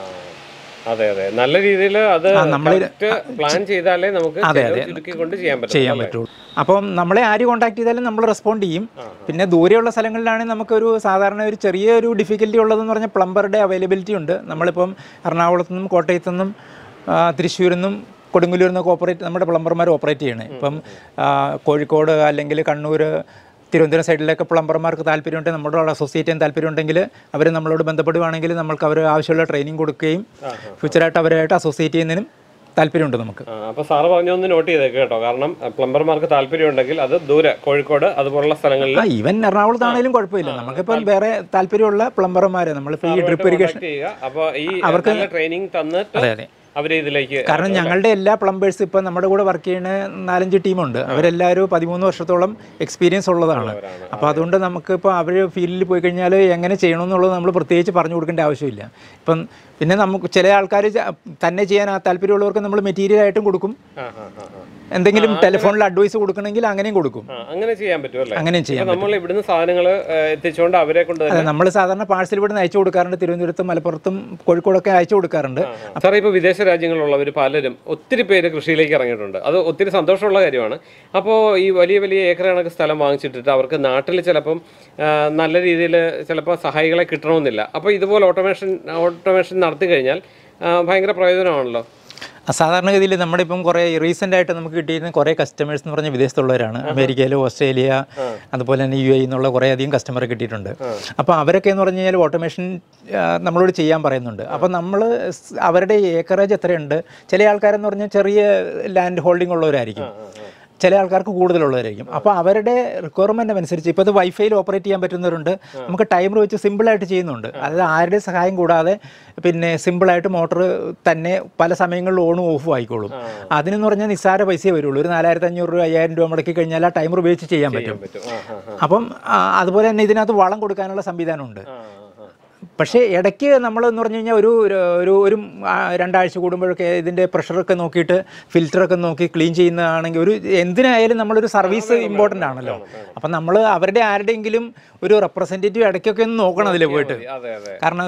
അതെ അതെ നല്ല രീതിയിൽ അത് നമ്മൾ പ്ലാൻ ചെയ്താലേ നമുക്ക് അതെ അതെ ചെയ്യാൻ പറ്റുള്ളൂ. അപ്പം നമ്മളെ ആര് കോൺടാക്ട് ചെയ്താലും നമ്മൾ റെസ്പോണ്ട് ചെയ്യും. പിന്നെ ദൂരെയുള്ള സ്ഥലങ്ങളിലാണെങ്കിൽ നമുക്കൊരു സാധാരണ ഒരു ചെറിയൊരു ഡിഫിക്കൽറ്റി ഉള്ളതെന്ന് പറഞ്ഞാൽ പ്ലംബറുടെ അവൈലബിലിറ്റി ഉണ്ട്. നമ്മളിപ്പം എറണാകുളത്തു നിന്നും കോട്ടയത്തു നിന്നും തൃശ്ശൂരിൽ നിന്നും കൊടുങ്ങല്ലൂരിൽ നിന്നൊക്കെ ഓപ്പറേറ്റ് നമ്മുടെ പ്ലംബർമാർ ഓപ്പറേറ്റ് ചെയ്യണേ. ഇപ്പം കോഴിക്കോട് അല്ലെങ്കിൽ കണ്ണൂർ തിരുവനന്തപുരം സൈഡിലൊക്കെ പ്ലംബർമാർക്ക് താല്പര്യമുണ്ടെങ്കിൽ നമ്മളോട് അസോസിയേറ്റ് ചെയ്യാൻ താല്പര്യമുണ്ടെങ്കിൽ അവർ നമ്മളോട് ബന്ധപ്പെടുവാണെങ്കിൽ നമ്മൾക്ക് അവർ ആവശ്യമുള്ള ട്രെയിനിങ് കൊടുക്കുകയും ഫ്യൂച്ചറായിട്ട് അവരായിട്ട് അസോസിയേറ്റ് ചെയ്യുന്നതിനും താല്പര്യമുണ്ട് നമുക്ക്. അപ്പോൾ സാറ് പറഞ്ഞൊന്ന് നോട്ട് ചെയ്തേക്ക് കേട്ടോ. കാരണം പ്ലംബർമാർക്ക് താല്പര്യമുണ്ടെങ്കിൽ അത് ദൂരെ കോഴിക്കോട് അതുപോലുള്ള സ്ഥലങ്ങളിൽ ഈവൻ എറണാകുളത്താണെങ്കിലും കുഴപ്പമില്ല. നമുക്കിപ്പം വേറെ താല്പര്യമുള്ള പ്ലംബർമാരെ നമ്മളിപ്പോൾ ഈ ഡ്രിപ്പ് ഇറിഗേഷൻ അപ്പോൾ ഈ അവർക്ക് ട്രെയിനിങ് തന്നിട്ട് അതെ അതെ അവരെ ഇതിലേക്ക്, കാരണം ഞങ്ങളുടെ എല്ലാ പ്ലംബേഴ്സ് ഇപ്പം നമ്മുടെ കൂടെ വർക്ക് ചെയ്യുന്ന നാലഞ്ച് ടീമുണ്ട്. അവരെല്ലാവരും പതിമൂന്ന് വർഷത്തോളം എക്സ്പീരിയൻസ് ഉള്ളതാണ്. അപ്പോൾ അതുകൊണ്ട് നമുക്കിപ്പോൾ അവർ ഫീൽഡിൽ പോയി കഴിഞ്ഞാൽ എങ്ങനെ ചെയ്യണമെന്നുള്ളത് നമ്മൾ പ്രത്യേകിച്ച് പറഞ്ഞു കൊടുക്കേണ്ട ആവശ്യമില്ല. ഇപ്പം പിന്നെ നമുക്ക് ചില ആൾക്കാർ തന്നെ ചെയ്യാൻ താല്പര്യമുള്ളവർക്ക് നമ്മൾ മെറ്റീരിയൽ ആയിട്ടും കൊടുക്കും. എന്തെങ്കിലും ടെലിഫോണിൽ അഡ്വൈസ് കൊടുക്കണമെങ്കിൽ അങ്ങനെയും കൊടുക്കും. അങ്ങനെ ചെയ്യാൻ പറ്റുമല്ലോ. അങ്ങനെയും ചെയ്യാം. നമ്മൾ ഇവിടുന്ന് സാധനങ്ങൾ എത്തിച്ചുകൊണ്ട് അവരെ കൊണ്ട് നമ്മൾ സാധാരണ പാഴ്സൽ ഇവിടുന്ന് അയച്ചു കൊടുക്കാറുണ്ട്. തിരുവനന്തപുരത്തും മലപ്പുറത്തും കോഴിക്കോടൊക്കെ അയച്ചു കൊടുക്കാറുണ്ട്. സാറേ ഇപ്പോൾ വിദേശ രാജ്യങ്ങളിലുള്ളവർ പലരും ഒത്തിരി പേര് കൃഷിയിലേക്ക് ഇറങ്ങിയിട്ടുണ്ട്. അത് ഒത്തിരി സന്തോഷമുള്ള കാര്യമാണ്. അപ്പോൾ ഈ വലിയ വലിയ ഏക്കർ കണക്ക് സ്ഥലം വാങ്ങിച്ചിട്ടിട്ട് അവർക്ക് നാട്ടിൽ ചിലപ്പം നല്ല രീതിയിൽ ചിലപ്പോൾ സഹായികളെ കിട്ടണമെന്നില്ല. അപ്പോൾ ഇതുപോലെ ഓട്ടോമേഷൻ ഓട്ടോമേഷൻ നടത്തി കഴിഞ്ഞാൽ ഭയങ്കര പ്രയോജനമാണല്ലോ. സാധാരണഗതിയിൽ നമ്മുടെ ഇപ്പം കുറേ റീസെൻ്റായിട്ട് നമുക്ക് കിട്ടിയിരുന്ന കുറേ കസ്റ്റമേഴ്സ് എന്ന് പറഞ്ഞാൽ വിദേശത്തുള്ളവരാണ്. അമേരിക്കയിൽ, ഓസ്ട്രേലിയ, അതുപോലെ തന്നെ യു എ എന്നുള്ള കുറേ അധികം കസ്റ്റമർ കിട്ടിയിട്ടുണ്ട്. അപ്പോൾ അവരൊക്കെ എന്ന് പറഞ്ഞു കഴിഞ്ഞാൽ ഓട്ടോമേഷൻ നമ്മളോട് ചെയ്യാൻ പറയുന്നുണ്ട്. അപ്പോൾ നമ്മൾ അവരുടെ ഏക്കറേജ് എത്രയുണ്ട്, ചില ആൾക്കാരെന്ന് പറഞ്ഞാൽ ചെറിയ ലാൻഡ് ഹോൾഡിംഗ് ഉള്ളവരായിരിക്കും. ചില ആൾക്കാർക്ക് കൂടുതലുള്ളവരായിരിക്കും. അപ്പോൾ അവരുടെ റിക്വയർമെൻ്റ് അനുസരിച്ച് ഇപ്പോൾ ഇത് വൈഫൈയിൽ ഓപ്പറേറ്റ് ചെയ്യാൻ പറ്റുന്നവരുണ്ട്, നമുക്ക് ടൈമർ വെച്ച് സിമ്പിളായിട്ട് ചെയ്യുന്നുണ്ട്. അതായത് ആരുടെ സഹായം കൂടാതെ പിന്നെ സിമ്പിളായിട്ട് മോട്ടർ തന്നെ പല സമയങ്ങളിൽ ഓണും ഓഫും ആയിക്കോളും. അതിനെന്ന് പറഞ്ഞാൽ നിസ്സാര പൈസയെ വരുള്ളൂ. ഒരു നാലായിരത്തി അഞ്ഞൂറ് രൂപ അയ്യായിരം രൂപ മുടക്കി കഴിഞ്ഞാൽ ആ ടൈമർ ഉപയോഗിച്ച് ചെയ്യാൻ പറ്റും. അപ്പം അതുപോലെ തന്നെ ഇതിനകത്ത് വളം കൊടുക്കാനുള്ള സംവിധാനമുണ്ട്. പക്ഷേ ഇടയ്ക്ക് നമ്മളെന്ന് പറഞ്ഞു കഴിഞ്ഞാൽ ഒരു ഒരു ഒരു രണ്ടാഴ്ച കൂടുമ്പോഴൊക്കെ ഇതിൻ്റെ പ്രഷറൊക്കെ നോക്കിയിട്ട് ഫിൽറ്ററൊക്കെ നോക്കി ക്ലീൻ ചെയ്യുന്നതാണെങ്കിൽ ഒരു എന്തിനായാലും നമ്മളൊരു സർവീസ് ഇമ്പോർട്ടൻ്റ് ആണല്ലോ. അപ്പം നമ്മൾ അവരുടെ ആരുടെയെങ്കിലും ഒരു റെപ്രസെൻറ്റേറ്റീവ് ഇടയ്ക്കൊക്കെ ഒന്ന് നോക്കണം അതിൽ പോയിട്ട്. കാരണം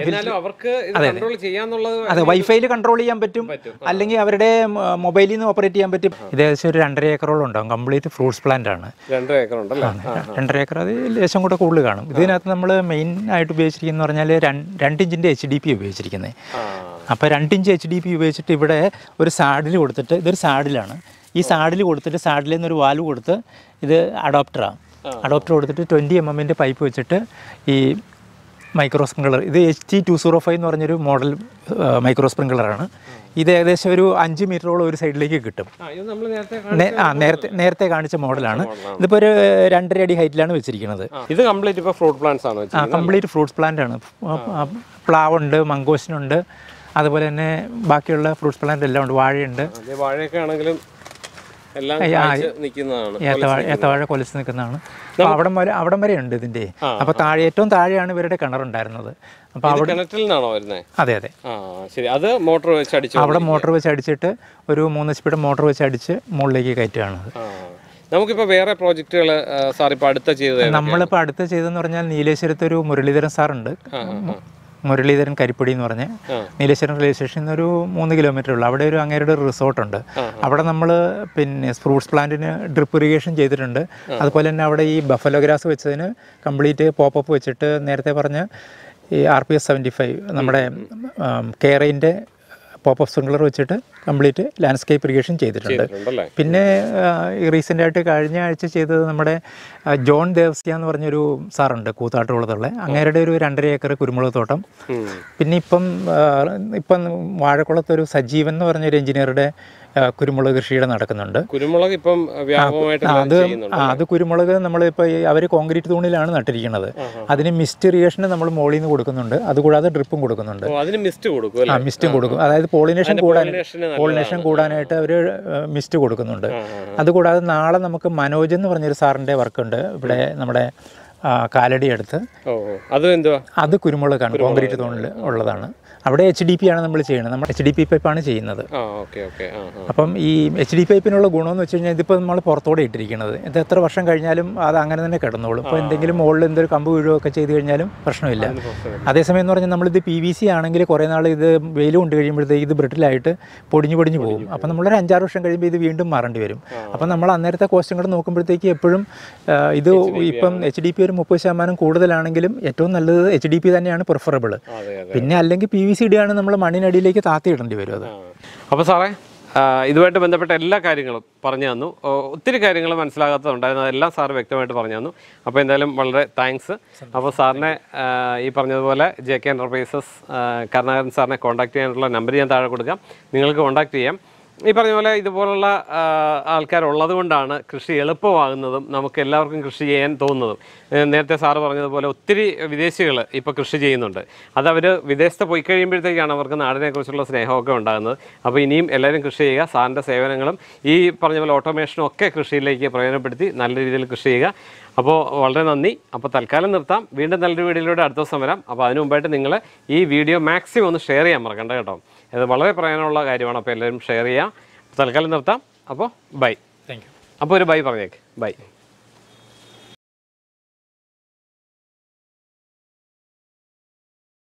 അതെ വൈഫൈയിൽ കൺട്രോൾ ചെയ്യാൻ പറ്റും, അല്ലെങ്കിൽ അവരുടെ മൊബൈലിൽ നിന്ന് ഓപ്പറേറ്റ് ചെയ്യാൻ പറ്റും. ഇത് ഏകദേശം ഒരു രണ്ടര ഏക്കറോളം ഉണ്ടാകും. കംപ്ലീറ്റ് ഫ്രൂട്ട്സ് പ്ലാന്റ് ആണ്. രണ്ടര ഏക്കർ അത് ലേശം കൂടെ കൂടുതൽ കാണും. ഇതിനകത്ത് നമ്മൾ മെയിൻ ആയിട്ട് ഉപയോഗിച്ചിരിക്കുന്നത് പറഞ്ഞാൽ രണ്ട് ഇഞ്ചിൻ്റെ എച്ച് ഡി പി ഉപയോഗിച്ചിരിക്കുന്നത്. അപ്പോൾ രണ്ട് ഇഞ്ച് എച്ച് ഡി പി ഉപയോഗിച്ചിട്ട് ഇവിടെ ഒരു സാഡിൽ കൊടുത്തിട്ട്, ഇതൊരു സാഡിലാണ്, ഈ സാഡിൽ കൊടുത്തിട്ട് സാഡിൽ നിന്നൊരു വാൽവ് കൊടുത്ത് ഇത് അഡോപ്റ്ററാണ്. അഡോപ്റ്റർ കൊടുത്തിട്ട് ട്വൻറ്റി എം എമ്മിൻ്റെ പൈപ്പ് വെച്ചിട്ട് ഈ മൈക്രോ സ്പ്രിങ്ക്ലർ, ഇത് H T two zero five എന്ന് പറഞ്ഞൊരു മോഡൽ മൈക്രോ സ്പ്രിങ്ക്ലറാണ്. ഇത് ഏകദേശം ഒരു അഞ്ച് മീറ്ററോളം ഒരു സൈഡിലേക്ക് കിട്ടും. ആ നേരത്തെ നേരത്തെ കാണിച്ച മോഡലാണ്. ഇതിപ്പോൾ ഒരു രണ്ടര അടി ഹൈറ്റിലാണ് വെച്ചിരിക്കുന്നത്. ഇത് കംപ്ലീറ്റ് ഇപ്പോൾ ഫ്രൂട്ട് പ്ലാന്റ്സ് ആണ്. ആ കംപ്ലീറ്റ് ഫ്രൂട്ട്സ് പ്ലാന്റ് ആണ്. പ്ലാവുണ്ട്, മംഗോസ്റ്റിനുണ്ട്, അതുപോലെ തന്നെ ബാക്കിയുള്ള ഫ്രൂട്ട്സ് പ്ലാന്റ് എല്ലാം ഉണ്ട്. വാഴയുണ്ട്. വാഴയൊക്കെ ആണെങ്കിലും ഏത്തവാഴ കൊലച്ച് നിൽക്കുന്നതാണ്. അപ്പോൾ അവിടം വരെ അവിടം വരെ ഉണ്ട് ഇതിൻ്റെ. അപ്പോൾ താഴെ ഏറ്റവും താഴെയാണ് ഇവരുടെ കിണറുണ്ടായിരുന്നത്. അപ്പോൾ അവിടെ അതെ അതെ അത് മോട്ടോർ വെച്ച് അടിച്ചു, അവിടെ മോട്ടോർ വെച്ച് അടിച്ചിട്ട് ഒരു മൂന്ന് എച്ച് പിയുടെ മോട്ടോർ വെച്ച് അടിച്ച് മുകളിലേക്ക് കയറ്റുകയാണ്. നമുക്കിപ്പോൾ വേറെ പ്രോജക്റ്റുകൾ സാർ ഇപ്പോൾ അടുത്ത ചെയ്തത്? നമ്മളിപ്പോൾ അടുത്ത ചെയ്തതെന്ന് പറഞ്ഞാൽ നീലേശ്വരത്ത് ഒരു മുരളീധരൻ സാറുണ്ട്, മുരളീധരൻ കരിപ്പടി എന്ന് പറഞ്ഞ് നീലേശ്വരം റെയിൽവേ സ്റ്റേഷനിൽ നിന്ന് ഒരു മൂന്ന് കിലോമീറ്റർ ഉള്ളു. അവിടെ ഒരു അങ്ങേരുടെ ഒരു റിസോർട്ടുണ്ട്. അവിടെ നമ്മൾ പിന്നെ ഫ്രൂട്ട്സ് പ്ലാന്റിന് ഡ്രിപ്പ് ഇറിഗേഷൻ ചെയ്തിട്ടുണ്ട്. അതുപോലെ തന്നെ അവിടെ ഈ ബഫലോ ഗ്രാസ് വെച്ചതിന് കംപ്ലീറ്റ് പോപ്പപ്പ് വെച്ചിട്ട് നേരത്തെ പറഞ്ഞ ഈ R P S seventy five നമ്മുടെ കെയറിൻ്റെ പോപ്പപ്പ് സ്പ്രിങ്ക്ലർ വെച്ചിട്ട് കംപ്ലീറ്റ് ലാൻഡ്സ്കേപ്പ് ഇറിഗേഷൻ ചെയ്തിട്ടുണ്ട്. പിന്നെ റീസെൻ്റ് ആയിട്ട് കഴിഞ്ഞ ആഴ്ച ചെയ്തത് നമ്മുടെ ജോൺ ദേവസ്യ എന്ന് പറഞ്ഞൊരു സാറുണ്ട് കൂത്താട്ടുകുളത്തുള്ള, അങ്ങേരുടെ ഒരു രണ്ടര ഏക്കർ കുരുമുളക് തോട്ടം. പിന്നെ ഇപ്പം ഇപ്പം വാഴക്കുളത്തൊരു സജീവൻ എന്ന് പറഞ്ഞൊരു എഞ്ചിനീയറുടെ കുരുമുളക് കൃഷിയുടെ നടക്കുന്നുണ്ട്. കുരുമുളക് ഇപ്പം അത് അത് കുരുമുളക് നമ്മളിപ്പോൾ അവർ കോൺക്രീറ്റ് തൂണിലാണ് നട്ടിരിക്കുന്നത്. അതിന് മിസ്റ്റ് ഇറിഗേഷന് നമ്മൾ മോളിൽ നിന്ന് കൊടുക്കുന്നുണ്ട്. അതുകൂടാതെ ഡ്രിപ്പും കൊടുക്കുന്നുണ്ട്. ആ മിസ്റ്റും കൊടുക്കും. അതായത് പോളിനേഷൻ കൂടാൻ പോളിനേഷൻ കൂടാനായിട്ട് അവർ മിസ്റ്റ് കൊടുക്കുന്നുണ്ട്. അതുകൂടാതെ നാളെ നമുക്ക് മനോജ് എന്ന് പറഞ്ഞൊരു സാറിൻ്റെ വർക്കുണ്ട് ഇവിടെ നമ്മുടെ കാലടി അടുത്ത്. അത് കുരുമുളകാണ്, കോൺക്രീറ്റ് തൂണിൽ ഉള്ളതാണ്. അവിടെ എച്ച് ഡി പി ആണ് നമ്മൾ ചെയ്യുന്നത്. നമ്മൾ എച്ച് ഡി പി പൈപ്പാണ് ചെയ്യുന്നത്. അപ്പം ഈ എച്ച് ഡി പൈപ്പിനുള്ള ഗുണമെന്ന് വെച്ച് കഴിഞ്ഞാൽ ഇതിപ്പോൾ നമ്മൾ പുറത്തോടെ ഇട്ടിരിക്കുന്നത്, ഇത് എത്ര വർഷം കഴിഞ്ഞാലും അത് അങ്ങനെ തന്നെ കിടന്നോളും. ഇപ്പോൾ എന്തെങ്കിലും മുകളിൽ എന്തൊരു കമ്പ് വീഴുകയൊക്കെ ചെയ്ത് കഴിഞ്ഞാലും പ്രശ്നമില്ല. അതേസമയം എന്ന് പറഞ്ഞാൽ നമ്മളിത് പി വി സി ആണെങ്കിൽ കുറേ നാൾ ഇത് വെയിൽ കൊണ്ട് കഴിയുമ്പോഴത്തേക്ക് ഇത് ബ്രിട്ടിലായിട്ട് പൊടിഞ്ഞു പൊടിഞ്ഞു പോകും. അപ്പം നമ്മളൊരു അഞ്ചാറ് വർഷം കഴിയുമ്പോൾ ഇത് വീണ്ടും മാറേണ്ടി വരും. അപ്പം നമ്മൾ അന്നേരത്തെ കോസ്റ്റും കൂടെ നോക്കുമ്പോഴത്തേക്ക് എപ്പോഴും ഇത് ഇപ്പം എച്ച് ഡി പി ഒരു മുപ്പത് ശതമാനം കൂടുതലാണെങ്കിലും ഏറ്റവും നല്ലത് എച്ച് ഡി പി തന്നെയാണ് പ്രിഫറബിൾ. പിന്നെ അല്ലെങ്കിൽ പി വി സി ഡിയാണ് നമ്മൾ മണ്ണിനടിയിലേക്ക് താത്തിയിടേണ്ടി വരും. അത് അപ്പോൾ സാറേ ഇതുമായിട്ട് ബന്ധപ്പെട്ട എല്ലാ കാര്യങ്ങളും പറഞ്ഞു തന്നു. ഒത്തിരി കാര്യങ്ങൾ മനസ്സിലാകാത്തതുണ്ടായിരുന്നു, അതെല്ലാം സാറ് വ്യക്തമായിട്ട് പറഞ്ഞു തന്നു. അപ്പോൾ എന്തായാലും വളരെ താങ്ക്സ്. അപ്പോൾ സാറിനെ ഈ പറഞ്ഞതുപോലെ ജെ കെ എൻ്റർപ്രൈസസ് കരുണാകരൻ സാറിനെ കോൺടാക്ട് ചെയ്യാനുള്ള നമ്പർ ഞാൻ താഴെ കൊടുക്കാം, നിങ്ങൾക്ക് കോൺടാക്ട് ചെയ്യാം. ഈ പറഞ്ഞ പോലെ ഇതുപോലുള്ള ആൾക്കാരുള്ളത് കൊണ്ടാണ് കൃഷി എളുപ്പമാകുന്നതും നമുക്ക് എല്ലാവർക്കും കൃഷി ചെയ്യാൻ തോന്നുന്നതും. നേരത്തെ സാറ് പറഞ്ഞതുപോലെ ഒത്തിരി വിദേശികൾ ഇപ്പോൾ കൃഷി ചെയ്യുന്നുണ്ട്. അതവർ വിദേശത്ത് പോയി കഴിയുമ്പോഴത്തേക്കാണ് അവർക്ക് നാടിനെക്കുറിച്ചുള്ള സ്നേഹമൊക്കെ ഉണ്ടാകുന്നത്. അപ്പോൾ ഇനിയും എല്ലാവരും കൃഷി ചെയ്യുക. സാറിൻ്റെ സേവനങ്ങളും ഈ പറഞ്ഞ പോലെ ഓട്ടോമേഷനും ഒക്കെ കൃഷിയിലേക്ക് പ്രയോജനപ്പെടുത്തി നല്ല രീതിയിൽ കൃഷി ചെയ്യുക. അപ്പോൾ വളരെ നന്ദി. അപ്പോൾ തൽക്കാലം നിർത്താം. വീണ്ടും നല്ലൊരു വീഡിയോയിലൂടെ അടുത്ത ദിവസം വരാം. അപ്പോൾ അതിനു മുമ്പായിട്ട് നിങ്ങൾ ഈ വീഡിയോ മാക്സിമം ഒന്ന് ഷെയർ ചെയ്യാൻ മറക്കണ്ട കേട്ടോ. ഇത് വളരെ പ്രയോജനമുള്ള കാര്യമാണ്. അപ്പോൾ എല്ലാവരും ഷെയർ ചെയ്യാം. തൽക്കാലം നിർത്താം. അപ്പോൾ ബൈ. Thank you. അപ്പോൾ ഒരു ബൈ പറഞ്ഞേക്ക്. ബൈ.